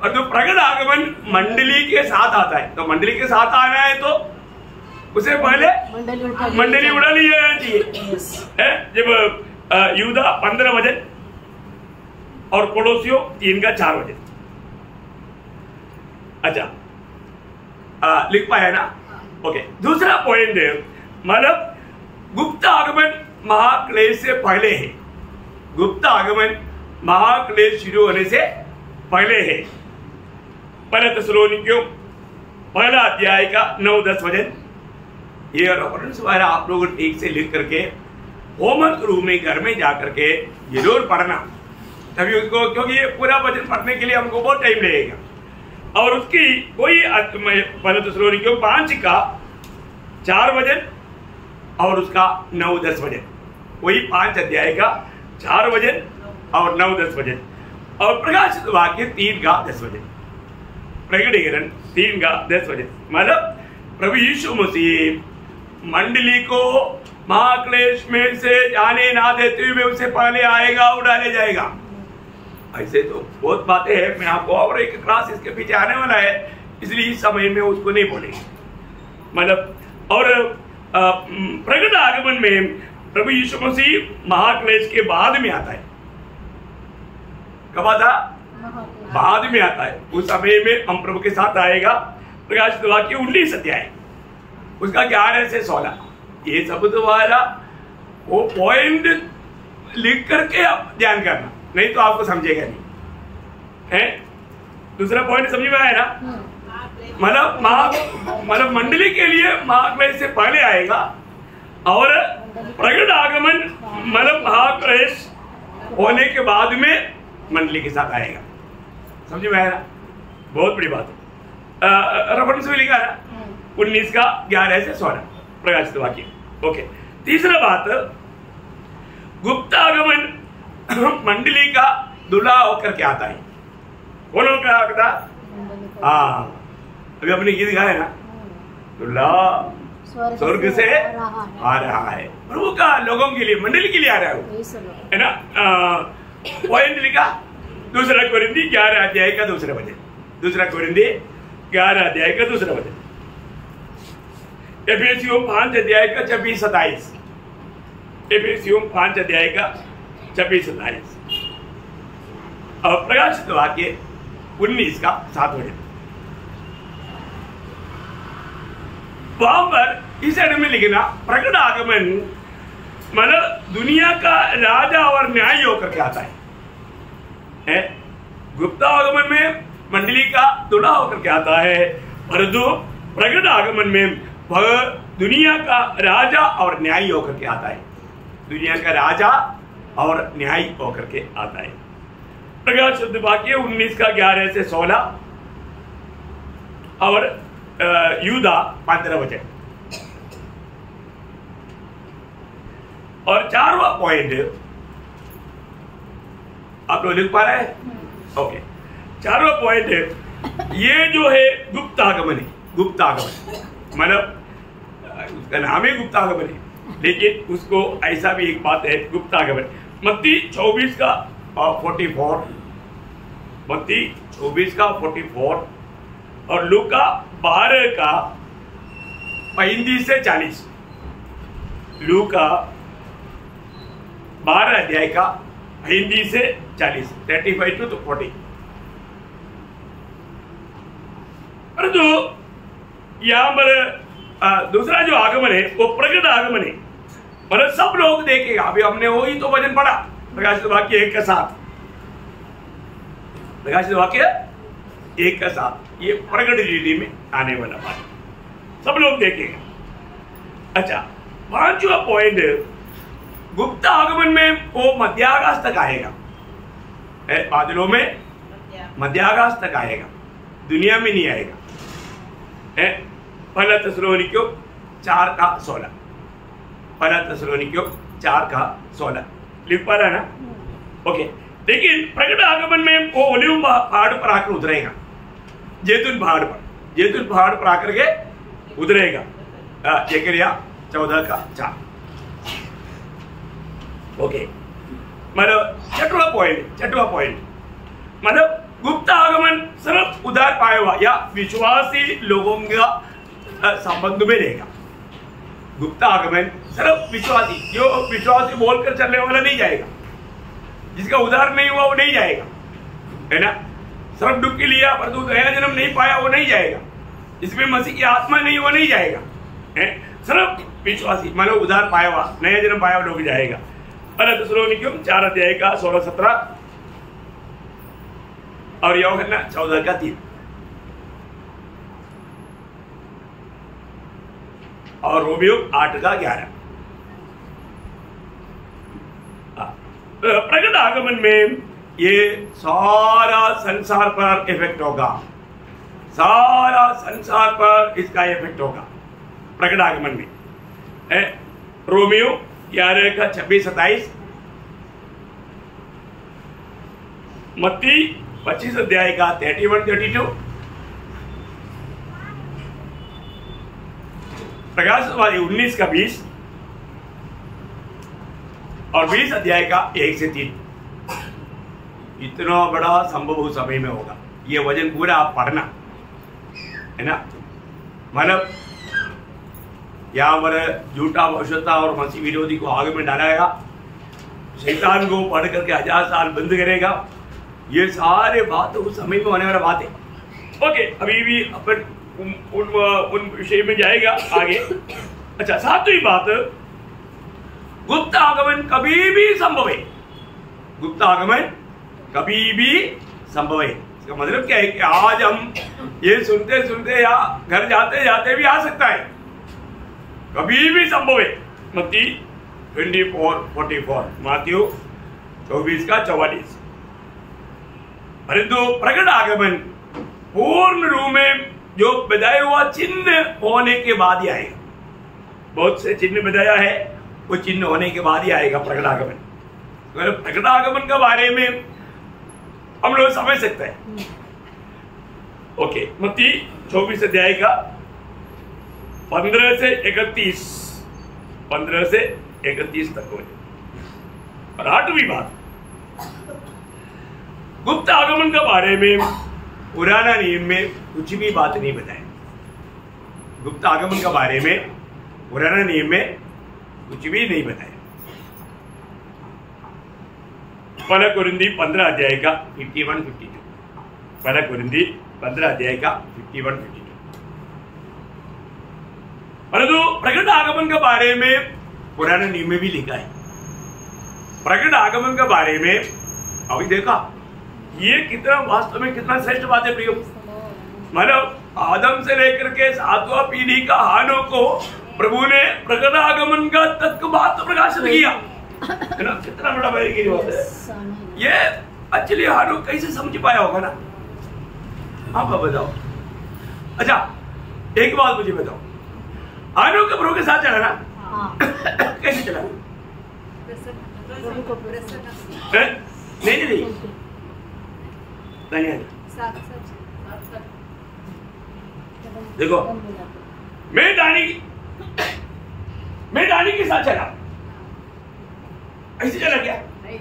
और जो प्रगट आगमन मंडली के साथ आता है, तो मंडली के साथ आना है तो उसे पहले मंडली उड़ा लिया जाना चाहिए। जब यूदा पंद्रह बजे और पड़ोसियों तीन का चार बजे। अच्छा, आ, लिख पाया ना? ओके। दूसरा पॉइंट है, मतलब गुप्त आगमन महाक्लेश से पहले है। गुप्त आगमन महाक्लेश शुरू होने से पहले है। पहले थिस्सलुनीकियों पहला अध्याय का नौ दस वचन, ये रेफरेंस वाला आप लोग ठीक से लिख करके होमवर्क रूम में घर में जाकर के जरूर पढ़ना, तभी उसको, क्योंकि ये पूरा वचन पढ़ने के लिए हमको बहुत टाइम लगेगा। और उसकी कोई पहले थिस्सलुनीकियों पांच का चार वचन और उसका नौ दस वचन, वही पांच अध्याय का चार वचन और नौ दस वचन, और प्रकाशित वाक्य तीन का दस वचन, प्रकटीकरण तीन का दस वचन। मतलब प्रभु यीशु मसीह मंडली को महाक्लेश में से जाने ना देते हुए उसे पहले आएगा, उड़ा ले जाएगा। ऐसे तो बहुत बातें हैं, मैं आपको और एक क्लास इसके पीछे आने वाला है, इसलिए इस समय में उसको नहीं बोलेंगे। मतलब और प्रगट आगमन में प्रभु यीशु मसीह महाक्लेश के बाद में आता है। कब आता? बाद में आता है। उस समय में हम प्रभु के साथ आएगा। प्रकाशित वाक्य उन्नीस अध्याय उसका ग्यारह से सोलह, ये सब द्वारा वो पॉइंट लिख करके आप ध्यान करना, नहीं तो आपको समझेगा नहीं है। दूसरा पॉइंट समझ में आया ना? मतलब महा मतलब मंडली के लिए महाक्लेश से पहले आएगा, और प्रगट आगमन मतलब महाक्लेश होने के बाद में मंडली के साथ आएगा। समझ में आया ना? बहुत बड़ी बात है। रेफरेंस में लिखा है उन्नीस का ग्यारह से सोलह प्रकाशित वाक्य। ओके। तीसरा बात, गुप्त आगमन मंडली का दूल्हा होकर के आता है। कौन होकर आता? हाँ, अभी अपने गीत गाए ना, दूल्हा स्वर्ग से आ रहा है। प्रभु का लोगों के लिए, मंडली के लिए आ रहा है ना। पॉइंट लिखा दूसरा कोरिन्थी ग्यारह अध्याय का दूसरा वचन, दूसरा कोरिन्थी ग्यारह अध्याय का दूसरा वचन, एफेसियों पांच अध्याय का छब्बीस सत्ताईस, एफेसियों पांच अध्याय का छब्बीस सत्ताईस, और प्रकाशित वाक्य उन्नीस का सात वचन। वहां पर इस एड में लिखना प्रकट आगमन मतलब दुनिया का राजा और न्यायी होकर के आता है, है? गुप्त आगमन में मंडली का दूल्हा होकर के आता है, परंतु प्रकट आगमन में वह दुनिया का राजा और न्यायी होकर के आता है। दुनिया का राजा और न्यायी होकर के आता है। प्रकाशित वाक्य उन्नीस का ग्यारह से सोलह और यूदा पंद्रह वचन। और चारवा पॉइंट आप लोग लिख पा रहे हैं? ओके। चारवा पॉइंट है, ये जो है गुप्त आगमन है। गुप्त आगमन मतलब उसका नाम है गुप्त आगमन है, लेकिन उसको ऐसा भी एक बात है गुप्त आगमन। मत्ती चौबीस का फोर्टी फोर, मत्ती चौबीस का फोर्टी फोर और लूका बारह का पैंतीस से चालीस, लूका बारह अध्याय का पैंतीस से चालीस, थर्टी फाइव टू फोर्टी। परंतु यहाँ पर दूसरा जो आगमन है वो प्रकट आगमन है, मतलब सब लोग देखेगा। अभी हमने वही तो वचन पढ़ा प्रकाशित वाक्य एक का साथ, प्रकाशित वाक्य एक का साथ, ये प्रकट रीति में आने वाला बात सब लोग देखेगा। अच्छा, पांचवा पॉइंट, गुप्त आगमन में वो मध्याकाश तक आएगा, बादलों में मध्याकाश तक आएगा, दुनिया में नहीं आएगा। है पहला थिस्सलुनीकियों चार का सोलह, पहला थिस्सलुनीकियों चार का सोलह लिख पा रहा है ना? ओके। लेकिन प्रकट आगमन में वो ओलिव पहाड़ पर आकर उतरेगा, जैतून पहाड़ पर, जैतून पहाड़ पर आकर के उतरेगा। जकरिया चौदह का चार। ओके। मतलब छठवा पॉइंट, छठवा पॉइंट मतलब गुप्त आगमन सिर्फ उधार पाया हुआ या विश्वासी लोगों का संबंध में रहेगा। गुप्त आगमन सिर्फ विश्वासी, जो विश्वासी बोलकर चलने वाला नहीं जाएगा, जिसका उधार नहीं हुआ वो नहीं जाएगा, है ना। सिर्फ डुबकी लिया परंतु नया जन्म नहीं पाया वो नहीं जाएगा, जिसमें मसीह की आत्मा नहीं वो नहीं जाएगा, है। सिर्फ विश्वासी मतलब उधार पाया हुआ नया जन्म पाया हुआ लोग जाएगा। पहला थिस्सलुनीकियों चार अध्याय का सोलह सत्रह और यूहन्ना चौदह का तीन और रोमियो आठ का ग्यारह। प्रकट आगमन में ये सारा संसार पर इफेक्ट होगा, सारा संसार पर इसका इफेक्ट होगा प्रकट आगमन में। है रोमियो ग्यारह का छब्बीस सत्ताईस, मत्ती पच्चीस अध्याय का थर्टी वन थर्टी टू, प्रकाशवाणी उन्नीस का बीस और बीस अध्याय का एक से तीन। इतना बड़ा संभव उस समय में होगा। ये वजन पूरा आप पढ़ना, है ना। मतलब यहाँ पर झूठा भविष्यता और मसीह विरोधी को आगे में डालेगा, शैतान को पढ़ करके हजार साल बंद करेगा। ये सारे बात उस समय में होने वाला बात है। ओके, अभी भी अपन उन उन, उन विषय में जाएगा आगे। अच्छा, सातवीं बात, गुप्त आगमन कभी भी संभव है। गुप्त आगमन कभी भी संभव है। इसका मतलब क्या है कि आज हम ये सुनते सुनते या घर जाते जाते भी आ सकता है, कभी भी संभव है। मत्ती twenty four forty four, Matthew चौबीस का चौवालीस। परंतु प्रकट आगमन पूर्ण रूप में जो बताया हुआ चिन्ह होने के बाद ही आएगा। बहुत से चिन्ह बताया है, वो चिन्ह होने के बाद ही आएगा प्रकट आगमन। तो प्रकट आगमन के बारे में हम लोग समझ सकते हैं। ओके, मत्ती चौबीस अध्याय का पंद्रह से इकतीस, पंद्रह से इकतीस तक हो। और आठवीं बात, गुप्त आगमन के बारे में पुराना नियम में कुछ भी बात नहीं बताई। गुप्त आगमन के बारे में पुराना नियम में कुछ भी नहीं बताया। पहला कुरिन्थी पंद्रह अध्याय का इक्यावन बावन, पहला कुरिन्थी पंद्रह अध्याय का इक्यावन बावन। परंतु प्रकट आगमन के बारे में पुराने नियम में भी लिखा है। प्रकट आगमन के बारे में अभी देखा, ये कितना वास्तव में कितना श्रेष्ठ बात है प्रियो। मतलब आदम से लेकर के सातवां पीढ़ी का हानो को प्रभु ने प्रकट आगमन का तक बात प्रकाशित किया, है ना। कितना बड़ा भाई की बात है ये। एक्चुअली हानो कैसे समझ पाया होगा ना, आप बताओ। अच्छा, एक बात मुझे बताओ, हानो के प्रभु के साथ चला ना, कैसे चला? नहीं नहीं नहीं नहीं देखो, मैं डानी मैं डानी के साथ चला, ऐसे चला क्या?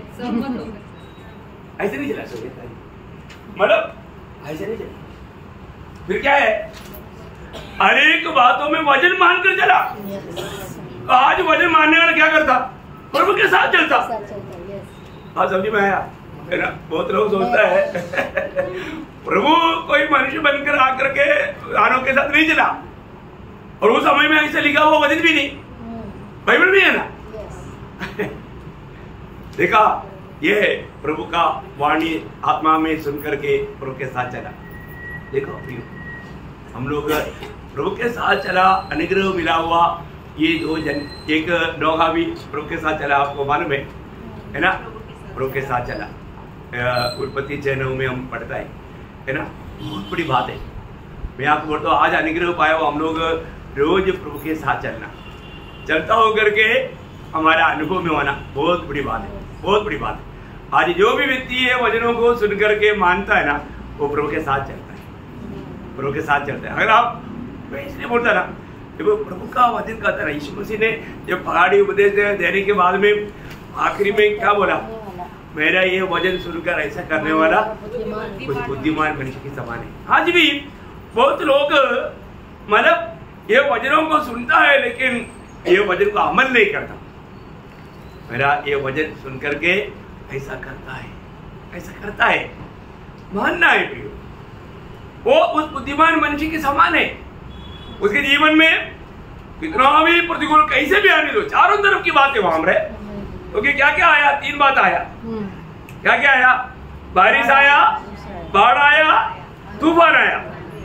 ऐसे नहीं चला सकते, मतलब ऐसे नहीं चला। फिर क्या है, अनेक बातों में वजन मानकर चला। आज वजन मानने वाला क्या करता? प्रभु के साथ चलता। हाँ, समझ में आया है ना। बहुत लोग सोचता है प्रभु कोई मनुष्य बनकर आकर के आनों के साथ नहीं चला, और उस समय में ऐसे लिखा हुआ वजन भी नहीं, बाइबल भी है ना। देखा, ये प्रभु का वाणी आत्मा में सुनकर के प्रभु के साथ चला। देखो हम लोग प्रभु के साथ चला, अनुग्रह मिला हुआ। ये दो जन, एक नोहा भी प्रभु के साथ चला, आपको मालूम है, है ना। प्रभु के साथ चला, उत्पत्ति चैनल में हम पढ़ता है, है ना। बहुत बड़ी बात है। मैं आपको बोलता हूँ, आज अनुग्रह पाया हुआ हम लोग रोज प्रभु के साथ चलना, चलता हो करके हमारा अनुभव में होना बहुत बड़ी बात है, बहुत बड़ी बात है। आज जो भी व्यक्ति है वचनों को सुन करके मानता है ना, वो प्रभु के साथ चलता है, प्रभु के साथ चलता है। अगर आप, मैं इसलिए बोलता ना, देखो प्रभु का वचन कहता है, यीशु मसीह ने जब पहाड़ी उपदेश देने के बाद में आखिरी में क्या बोला, मेरा ये वजन सुनकर ऐसा करने वाला कुछ बुद्धिमान मनुष्य के समान है। आज भी बहुत लोग मतलब ये वजनों को सुनता है लेकिन ये वजन को अमल नहीं करता। मेरा ये वजन सुन करके ऐसा करता है, ऐसा करता है, मानना है प्रियो, वो उस बुद्धिमान मनुष्य के समान है। उसके जीवन में कितना भी प्रतिकूल कैसे भी आने दो, चारों तरफ की बातें वहां रहे, क्योंकि तो क्या क्या आया, तीन बात आया। क्या क्या आया? बारिश आया, बाढ़ आया, तूफान आया।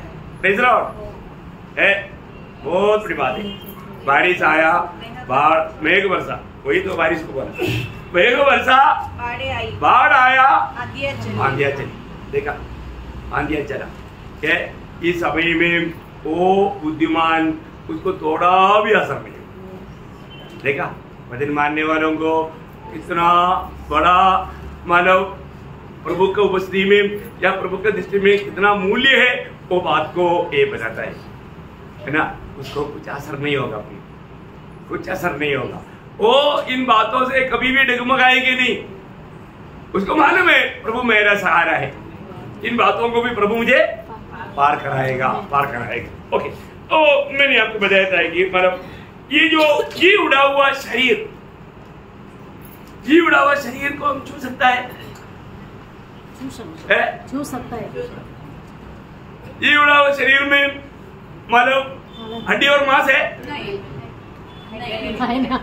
है बहुत बड़ी बात है। बारिश आया, बाढ़, मेघ वर्षा, वही तो बारिश को बोला, मेघ वर्षा, बाढ़ आया, आंधिया चली। देखा, आंधिया चला। क्या इस समय में वो बुद्धिमान उसको थोड़ा भी असर नहीं। देखा, वचन मानने वालों को कितना बड़ा मानव प्रभु के उपस्थिति में या प्रभु के दृष्टि में कितना मूल्य है, वो बात को ये बताता है, है ना। उसको कुछ असर नहीं होगा, कुछ असर नहीं होगा। वो इन बातों से कभी भी डगमगाएगी नहीं। उसको मालूम है प्रभु मेरा सहारा है, इन बातों को भी प्रभु मुझे पार कराएगा, पार कराएगा। ओके, तो मैंने आपको बताया था कि मतलब ये जो जी उड़ा हुआ शरीर, जी उड़ा हुआ शरीर को हम छू सकता है, छू सकता है, छू सकता है। जी उड़ा हुआ शरीर में मतलब हड्डी और मांस है? नहीं, नहीं ना।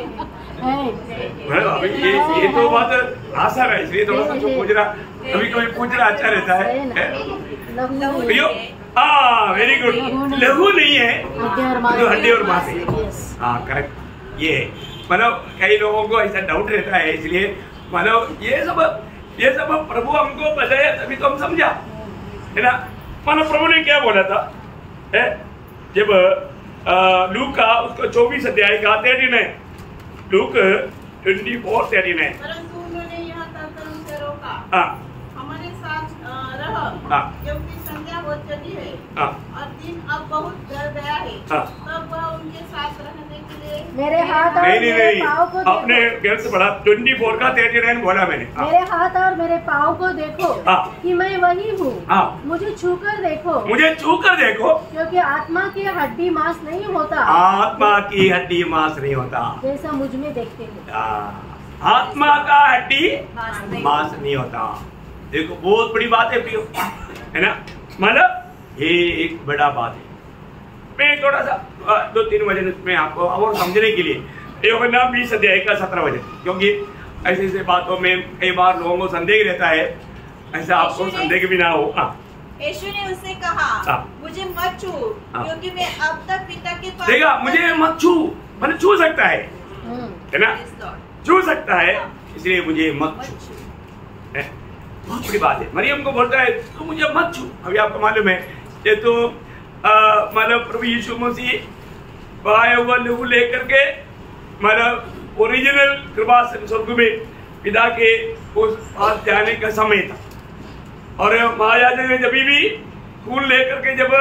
अभी ये ये तो बात आसान है, इसलिए थोड़ा सा पूछ रहा, कभी कभी पूछ रहा अच्छा रहता है। भैया हाँ, वेरी गुड। लघु नहीं है तो हड्डी और मांस है। हाँ करेक्ट, ये मतलब कई लोगों को ऐसा डाउट रहता है, इसलिए मतलब ये सब ये सब प्रभु हमको बताया तभी तो हम समझा, है ना। मतलब प्रभु ने क्या बोला था है? जब लूक का उसको चौबीस अध्याय का तेरह नाइन, लूक ट्वेंटी फोर तेरह नाइन, परंतु उन्होंने यहाँ तक उनसे रोका, हाँ हमारे साथ रह, हाँ क्योंकि संध्या हो चली है, हाँ और दिन अब बहुत ढल गया है। हाँ। तब वह उनके साथ रहने के लिए मेरे हाथ और नहीं नहीं मेरे नहीं पाँव को अपने घर से पढ़ा, ट्वेंटी फोर का तेरह नाइन बोला मैंने। हाँ। मेरे हाथ और मेरे पाँव को देखो हाँ। कि मैं वही हूँ, हाँ। मुझे छू कर देखो, मुझे छू कर देखो, क्योंकि आत्मा की हड्डी मांस नहीं होता, आत्मा की हड्डी मांस नहीं होता, जैसा मुझ में देखते हैं। आत्मा का हड्डी मांस नहीं होता। देखो बहुत बड़ी बात है प्रियो, है ना। मतलब ये एक बड़ा बात है। मैं थोड़ा सा दो तीन वजन उसमें आपको और समझने के लिए यूहन्ना बीस अध्याय का सत्रह वजन, क्योंकि ऐसे ऐसे बातों में कई बार लोगों को संदेह रहता है, ऐसा आपको संदेह भी ना हो। यीशु ने उससे कहा, मुझे मत छू, क्योंकि मैं अब तक पिता के पास। देखा, मुझे मत छू, मतलब छू सकता है, है ना, छू सकता है, इसलिए मुझे मत छू। बहुत बड़ी बात है। मरियम को बोलता है तो मुझे मत छू। अभी आपको मालूम है ये तो मतलब प्रभु यीशु मसीह आया हुआ लहू लेकर के मतलब ओरिजिनल कृपा स्वर्ग में पिता के उस पास जाने का समय था, और महायाजक ने जब भी फूल लेकर के जब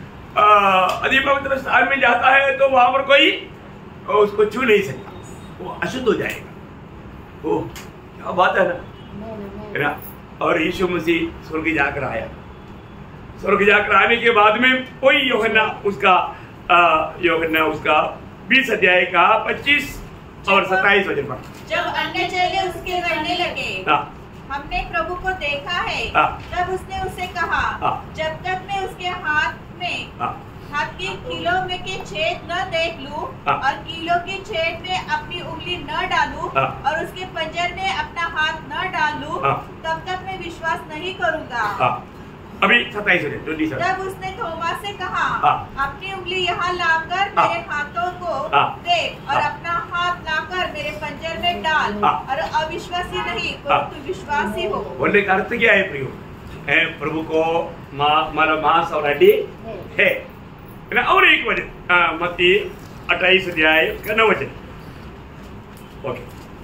अति पवित्र स्थान में जाता है तो वहां पर कोई उसको छू नहीं सकता, वो अशुद्ध हो जाएगा। वो क्या बात है ना, है ना। और यीशु मसीह स्वर्ग जाकर आया, स्वर्ग जाकर आने के बाद में वही यूहन्ना उसका यूहन्ना उसका बीस अध्याय का पच्चीस और सत्ताईस वचन पर, जब अन्य चेले उसके कहने लगे, हमने प्रभु को देखा है, तब उसने उससे कहा, जब तक मैं उसके हाथ में हाथ के कीलों में के छेद न देख लूं और कीलों के छेद में अपनी उंगली न डालूं और उसके पंजर में अपना हाथ न डालूं, तब तक मैं विश्वास नहीं करूंगा। अभी सत्ताईस ट्वेंटी सेवन। तब उसने थोमा से कहा, अपनी उंगली यहाँ लाकर मेरे हाथों को देख और अपना हाथ लाकर मेरे पंजर में डाल, और अविश्वासी नहीं परंतु विश्वासी हो। बोलने का अर्थ क्या है प्रियो? है प्रभु को मानो मांस और हड्डी है। और एक वचन मत्ती अट्ठाईस अध्याय का नौ वचन। ओके,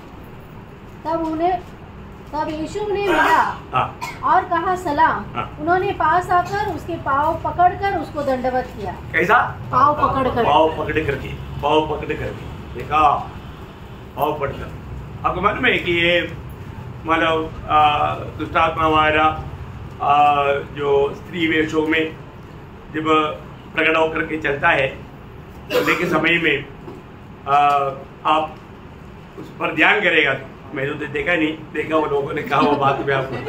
तब उन्हें तब यीशु ने मिला और कहा सलाम। उन्होंने पास आकर उसके पाँव पकड़कर उसको दंडवत किया। कैसा? पाँव पकड़कर, पाँव पकड़ करके, पाँव पकड़ करके। देखा, पाँव पकड़कर। आपको मालूम है कि ये मतलब दुष्टात्मा हमारा जो स्त्री वेशों में जब प्रकट होकर के चलता है चलने के समय में आ, आप उस पर ध्यान करेगा। मैंने तो देखा नहीं, देखा वो लोगों ने कहा वो बात में आपको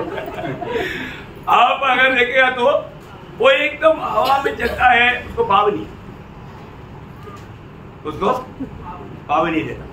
आप अगर देखेगा तो वो एकदम हवा में चलता है, उसको भाव नहीं, उसको भाव नहीं देता।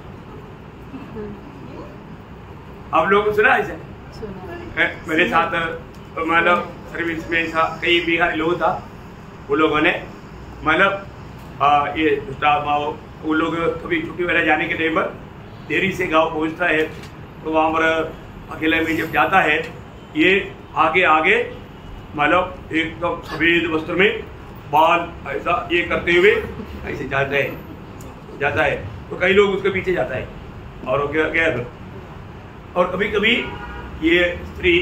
आप लोगों को सुना ऐसे? मेरे साथ मतलब सर्विस में ऐसा कई बिहारी लोग था, वो लोगों ने मतलब ये वो लोग कभी छुट्टी वगैरह जाने के टाइम पर देरी से गांव पहुंचता है तो वहाँ पर अकेले में जब जाता है ये आगे आगे मतलब एकदम सफेद वस्त्र में बाल ऐसा ये करते हुए ऐसे जाता है जाता है तो कई लोग उसके पीछे जाता है और वो क्या क्या और कभी कभी ये स्त्री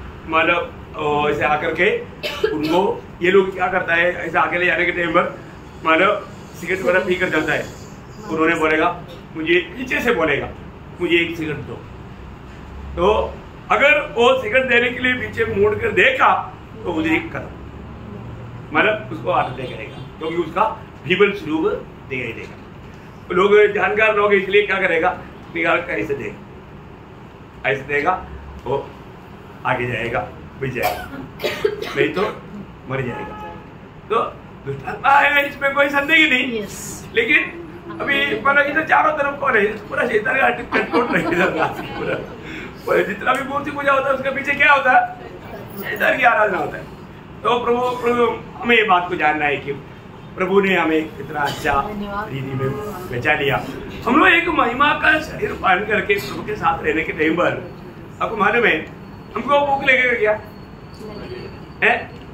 मतलब ऐसे आकर के उनको ये लोग क्या करता है ऐसे अकेले जाने के टाइम पर मतलब सिगरेट वगैरह पी कर जाता है। उन्होंने बोलेगा मुझे पीछे से बोलेगा मुझे एक सिगरेट दो, तो अगर वो सिगरेट देने के लिए पीछे मुड़ कर देखा तो उधर ही कदम मतलब उसको आदत करेगा क्योंकि तो उसका भीबल स्वरूप दिखाई देगा। लोग जानकार लोग इसलिए क्या करेगा निकाल कर ऐसे देगा ऐसे देगा वो आगे जाएगा बच जाएगा नहीं तो मर जाएगा। तो दुष्टात्मा है इसमें कोई संदेह ही नहीं। yes. लेकिन अभी मतलब इधर चारों तरफ कौन है पूरा शैतान का कंट्रोल नहीं पूरा जितना भी मूर्ति पूजा होता है उसके पीछे क्या होता है शैतान की आराधना होता है। तो प्रभु प्रभु हमें ये बात को जानना है कि प्रभु ने हमें कितना अच्छा रीति में बचा लिया। हम लोग एक महिमा का शरीर पालन करके प्रभु के साथ रहने के टाइम पर आपको मालूम है हमको भूख लगेगा क्या है?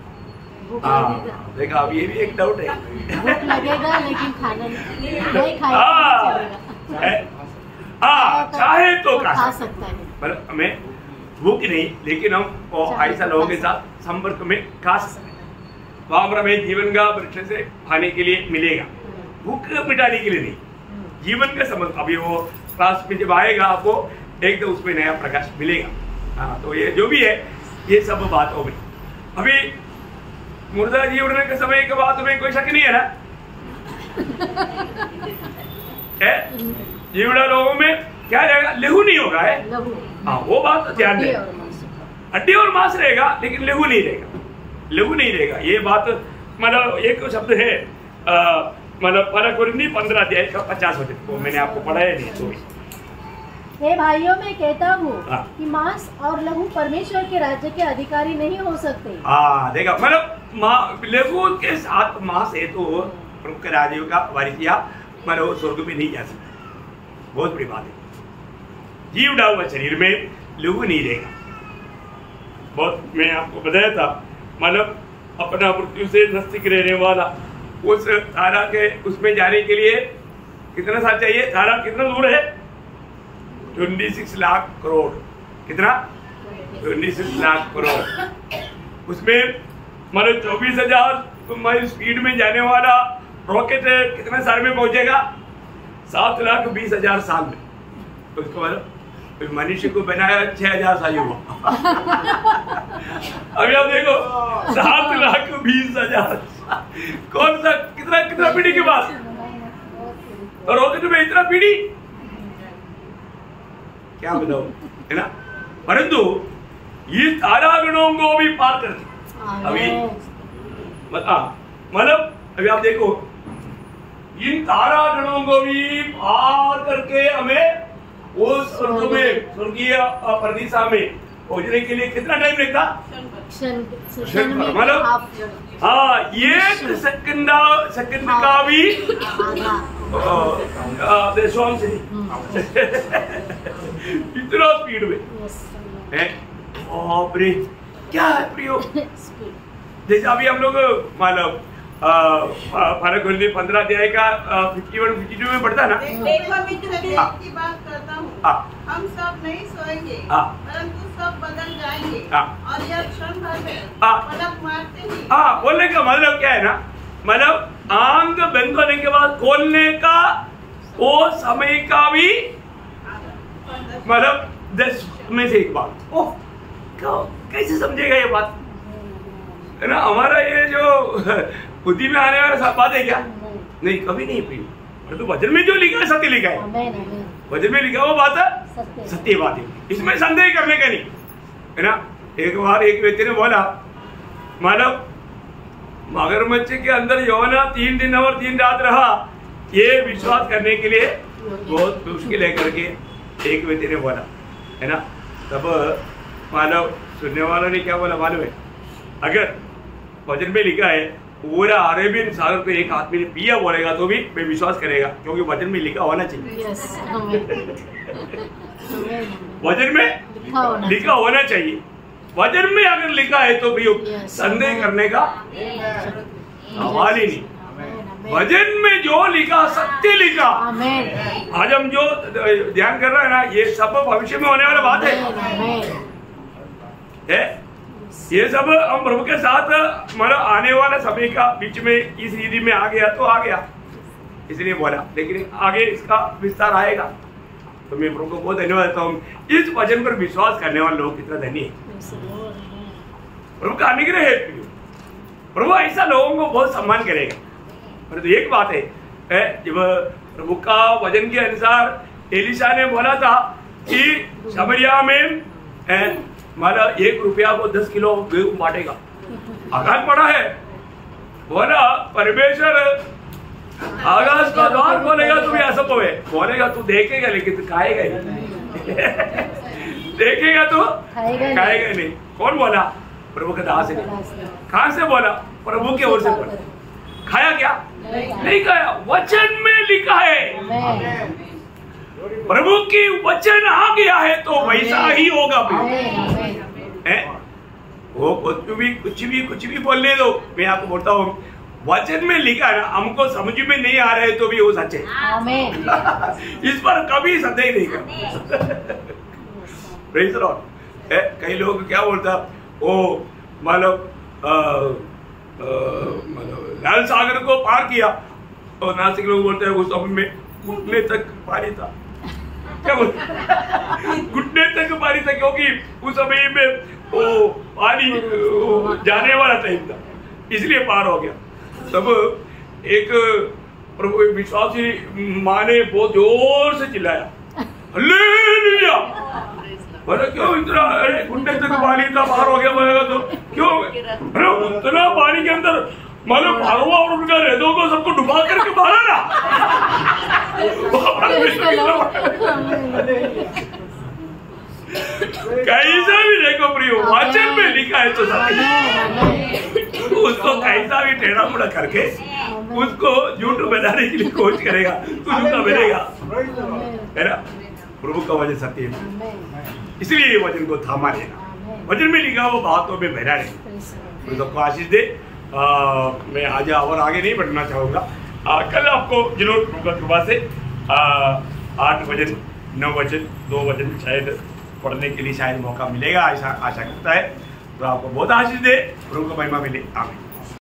हाँ देखा अब ये भी एक डाउट है भूख लगेगा लेकिन खाना नहीं खाएगा। हाँ चाहे तो खा सकता है पर हमें भूख नहीं लेकिन हम ऐसा लोगों के साथ संपर्क में खा सकते हैं। वहां पर हमें जीवन का वृक्ष से खाने के लिए मिलेगा, भूख मिटाने के लिए नहीं, जीवन का समझ। अभी वो क्लास में जब आएगा आपको एक तो उसमें नया प्रकाश मिलेगा। हाँ तो ये जो भी है ये सब बात हो गई। अभी मुर्दा जी उड़ने के समय के बाद में कोई शक नहीं है ना है? जीवड़ा लोगों में क्या रहेगा लहू नहीं होगा है। हाँ वो बात तो ध्यान दें, हड्डी और मांस रहेगा लेकिन लहू नहीं रहेगा, लहू नहीं रहेगा। ये बात मतलब एक शब्द है मतलब परकुरनी पंद्रह अध्याय का पचास होते वो मैंने आपको पढ़ाया नहीं तो हे भाइयों मैं कहता हूँ कि मांस और लहू परमेश्वर के राज्य के अधिकारी नहीं हो सकते। हाँ देखा मतलब लहू के साथ मांस है तो प्रमुख राज्यों का वारिसिया मतलब स्वर्ग में नहीं जा सकता। बहुत बड़ी बात है। जीव डाल हुआ शरीर में लहू नहीं रहेगा। बहुत मैं आपको बताया था मतलब अपना मृत्यु से नजदीक रहने वाला उस तारा के उसमें जाने के लिए कितना साल चाहिए? तारा कितना दूर है? छब्बीस लाख करोड़। कितना? छब्बीस लाख करोड़। उसमें मतलब चौबीस हजार माइल स्पीड में जाने वाला रॉकेट कितने साल में पहुंचेगा? सात लाख बीस हजार साल में। तो उसको मतलब मनुष्य को बनाया छह हजार साल हुआ। अभी आप देखो सात लाख बीस हजार कौन सा कितना कितना पीढ़ी के बाद रॉकेट में इतना पीढ़ी क्या बताओ है ना। परंतु ये तारागणों को भी पार करते अभी मतलब अभी आप देखो इन तारागणों को भी पार करके हमें वो स्वर्ग में स्वर्गीय परदिशा में पहुंचने के लिए कितना टाइम लगता? मतलब हाँ एक सेकंड सेकंड का भी देशवान से इतना स्पीड में है। बापरे क्या है प्रियो। जैसे अभी हम लोग मतलब पंद्रह अध्याय का फिफ्टी वन फिफ्टी टू में पढ़ता ना। की बात करता हूँ हम सब नहीं सोएंगे परंतु सब बदल जाएंगे और यह क्षण भर में पलक मारते ही। हाँ बोलने का मतलब क्या है ना मतलब आंख बंद होने के बाद खोलने का वो समय का भी मतलब दस में से एक बात। ओह क्या कैसे समझेगा ये बात, है ना? हमारा ये जो बुद्धि में आने वाला बात है क्या? नहीं, कभी नहीं प्रिय। तो वचन में जो लिखा है सत्य लिखा है, वचन में लिखा वो बात है सत्य बात है, इसमें संदेह करने का नहीं, है ना? एक बार एक व्यक्ति ने बोला, मानव मगरमच्छ के अंदर यौवना तीन दिन और तीन रात रहा, ये विश्वास करने के लिए बहुत मुश्किल है करके एक व्यक्ति ने बोला, है ना? तब मानव सुनने वालों ने क्या बोला मालूम है? अगर वचन में लिखा है पूरा अरेबियन सागर को एक आदमी ने पिया बोलेगा तो भी मैं विश्वास करेगा, क्योंकि वचन में लिखा होना चाहिए। वचन में लिखा होना चाहिए। वचन में अगर लिखा है तो भी संदेह करने का सवाल ही नहीं। वचन में जो लिखा सत्य लिखा। आज हम जो ध्यान कर रहे हैं ना, ये सब भविष्य में होने वाला बात है, है? ये सब हम प्रभु के साथ मतलब आने वाला समय का बीच में इस रीति में आ गया तो आ गया, इसलिए बोला, लेकिन आगे इसका विस्तार आएगा। तो मैं प्रभु को बहुत धन्यवाद देता हूँ। इस वचन पर विश्वास करने वाले लोग कितना धनी है, प्रभु का अनुग्रह है। प्रभु ऐसा लोगों को बहुत सम्मान करेगा। परंतु एक बात है, जब प्रभु का वचन के अनुसार एलिशा ने बोला था कि समरिया में माला एक रुपया को दस किलो गेहूं बांटेगा, आकाश पड़ा है, बोला परमेश्वर आकाश का द्वार खोलेगा तो भी असंभव है, बोलेगा तू देखेगा लेकिन तू खाएगा नहीं। देखेगा तो खाएगा नहीं। कौन बोला? प्रभु का दास है। कहां से बोला? प्रभु की ओर से बोला। खाया क्या? नहीं खाया, वचन में लिखा है। प्रभु की वचन आ गया है तो वैसा ही होगा। है वो कुछ भी कुछ भी कुछ भी बोलने दो, मैं आपको बोलता हूँ वचन में लिखा है ना, हमको समझ में नहीं आ रहा है तो भी वो सच है। इस पर कभी संदेह नहीं करना। Praise the Lord. कई लोग क्या बोलता, ओ मतलब मतलब लाल सागर को पार किया और नासिक लोग बोलते हैं उस समय में घुटने तक पानी था। क्या बोलते? घुटने तक पानी था, क्योंकि उस समय में वो पानी जाने वाला टाइम था, इसलिए पार हो गया। तब एक प्रभु विश्वासी माँ ने बहुत जोर से चिल्लाया, हालेलुया। बोले क्यों इतना? घुटने तक पानी था, पार हो गया। बोलेगा तो क्यों? अरे उतना पानी के अंदर मालूम भगवा और उनका रेतों को सबको डुबा करके मारा ना। कैसा भी देखो प्रियो, वचन में लिखा है तो सत्य। उसको कैसा भी टेढ़ा मुड़ा करके उसको झूठ बनाने के लिए कोशिश करेगा तो झूठा बनेगा, है ना? प्रभु का वचन सत्य है, इसलिए ये वचन को थामा लेना। वचन में लिखा वो बातों में बहरा नहीं। सबको आशीष दे। आ, मैं आज और आगे नहीं बढ़ना चाहूँगा। कल आपको जरूर प्रभु की कृपा से आ, आठ वचन नौ वचन दो वचन शायद पढ़ने के लिए शायद मौका मिलेगा, ऐसा आशा करता है। तो आपको बहुत आशीष दे, प्रभु को महिमा मिले। आमीन।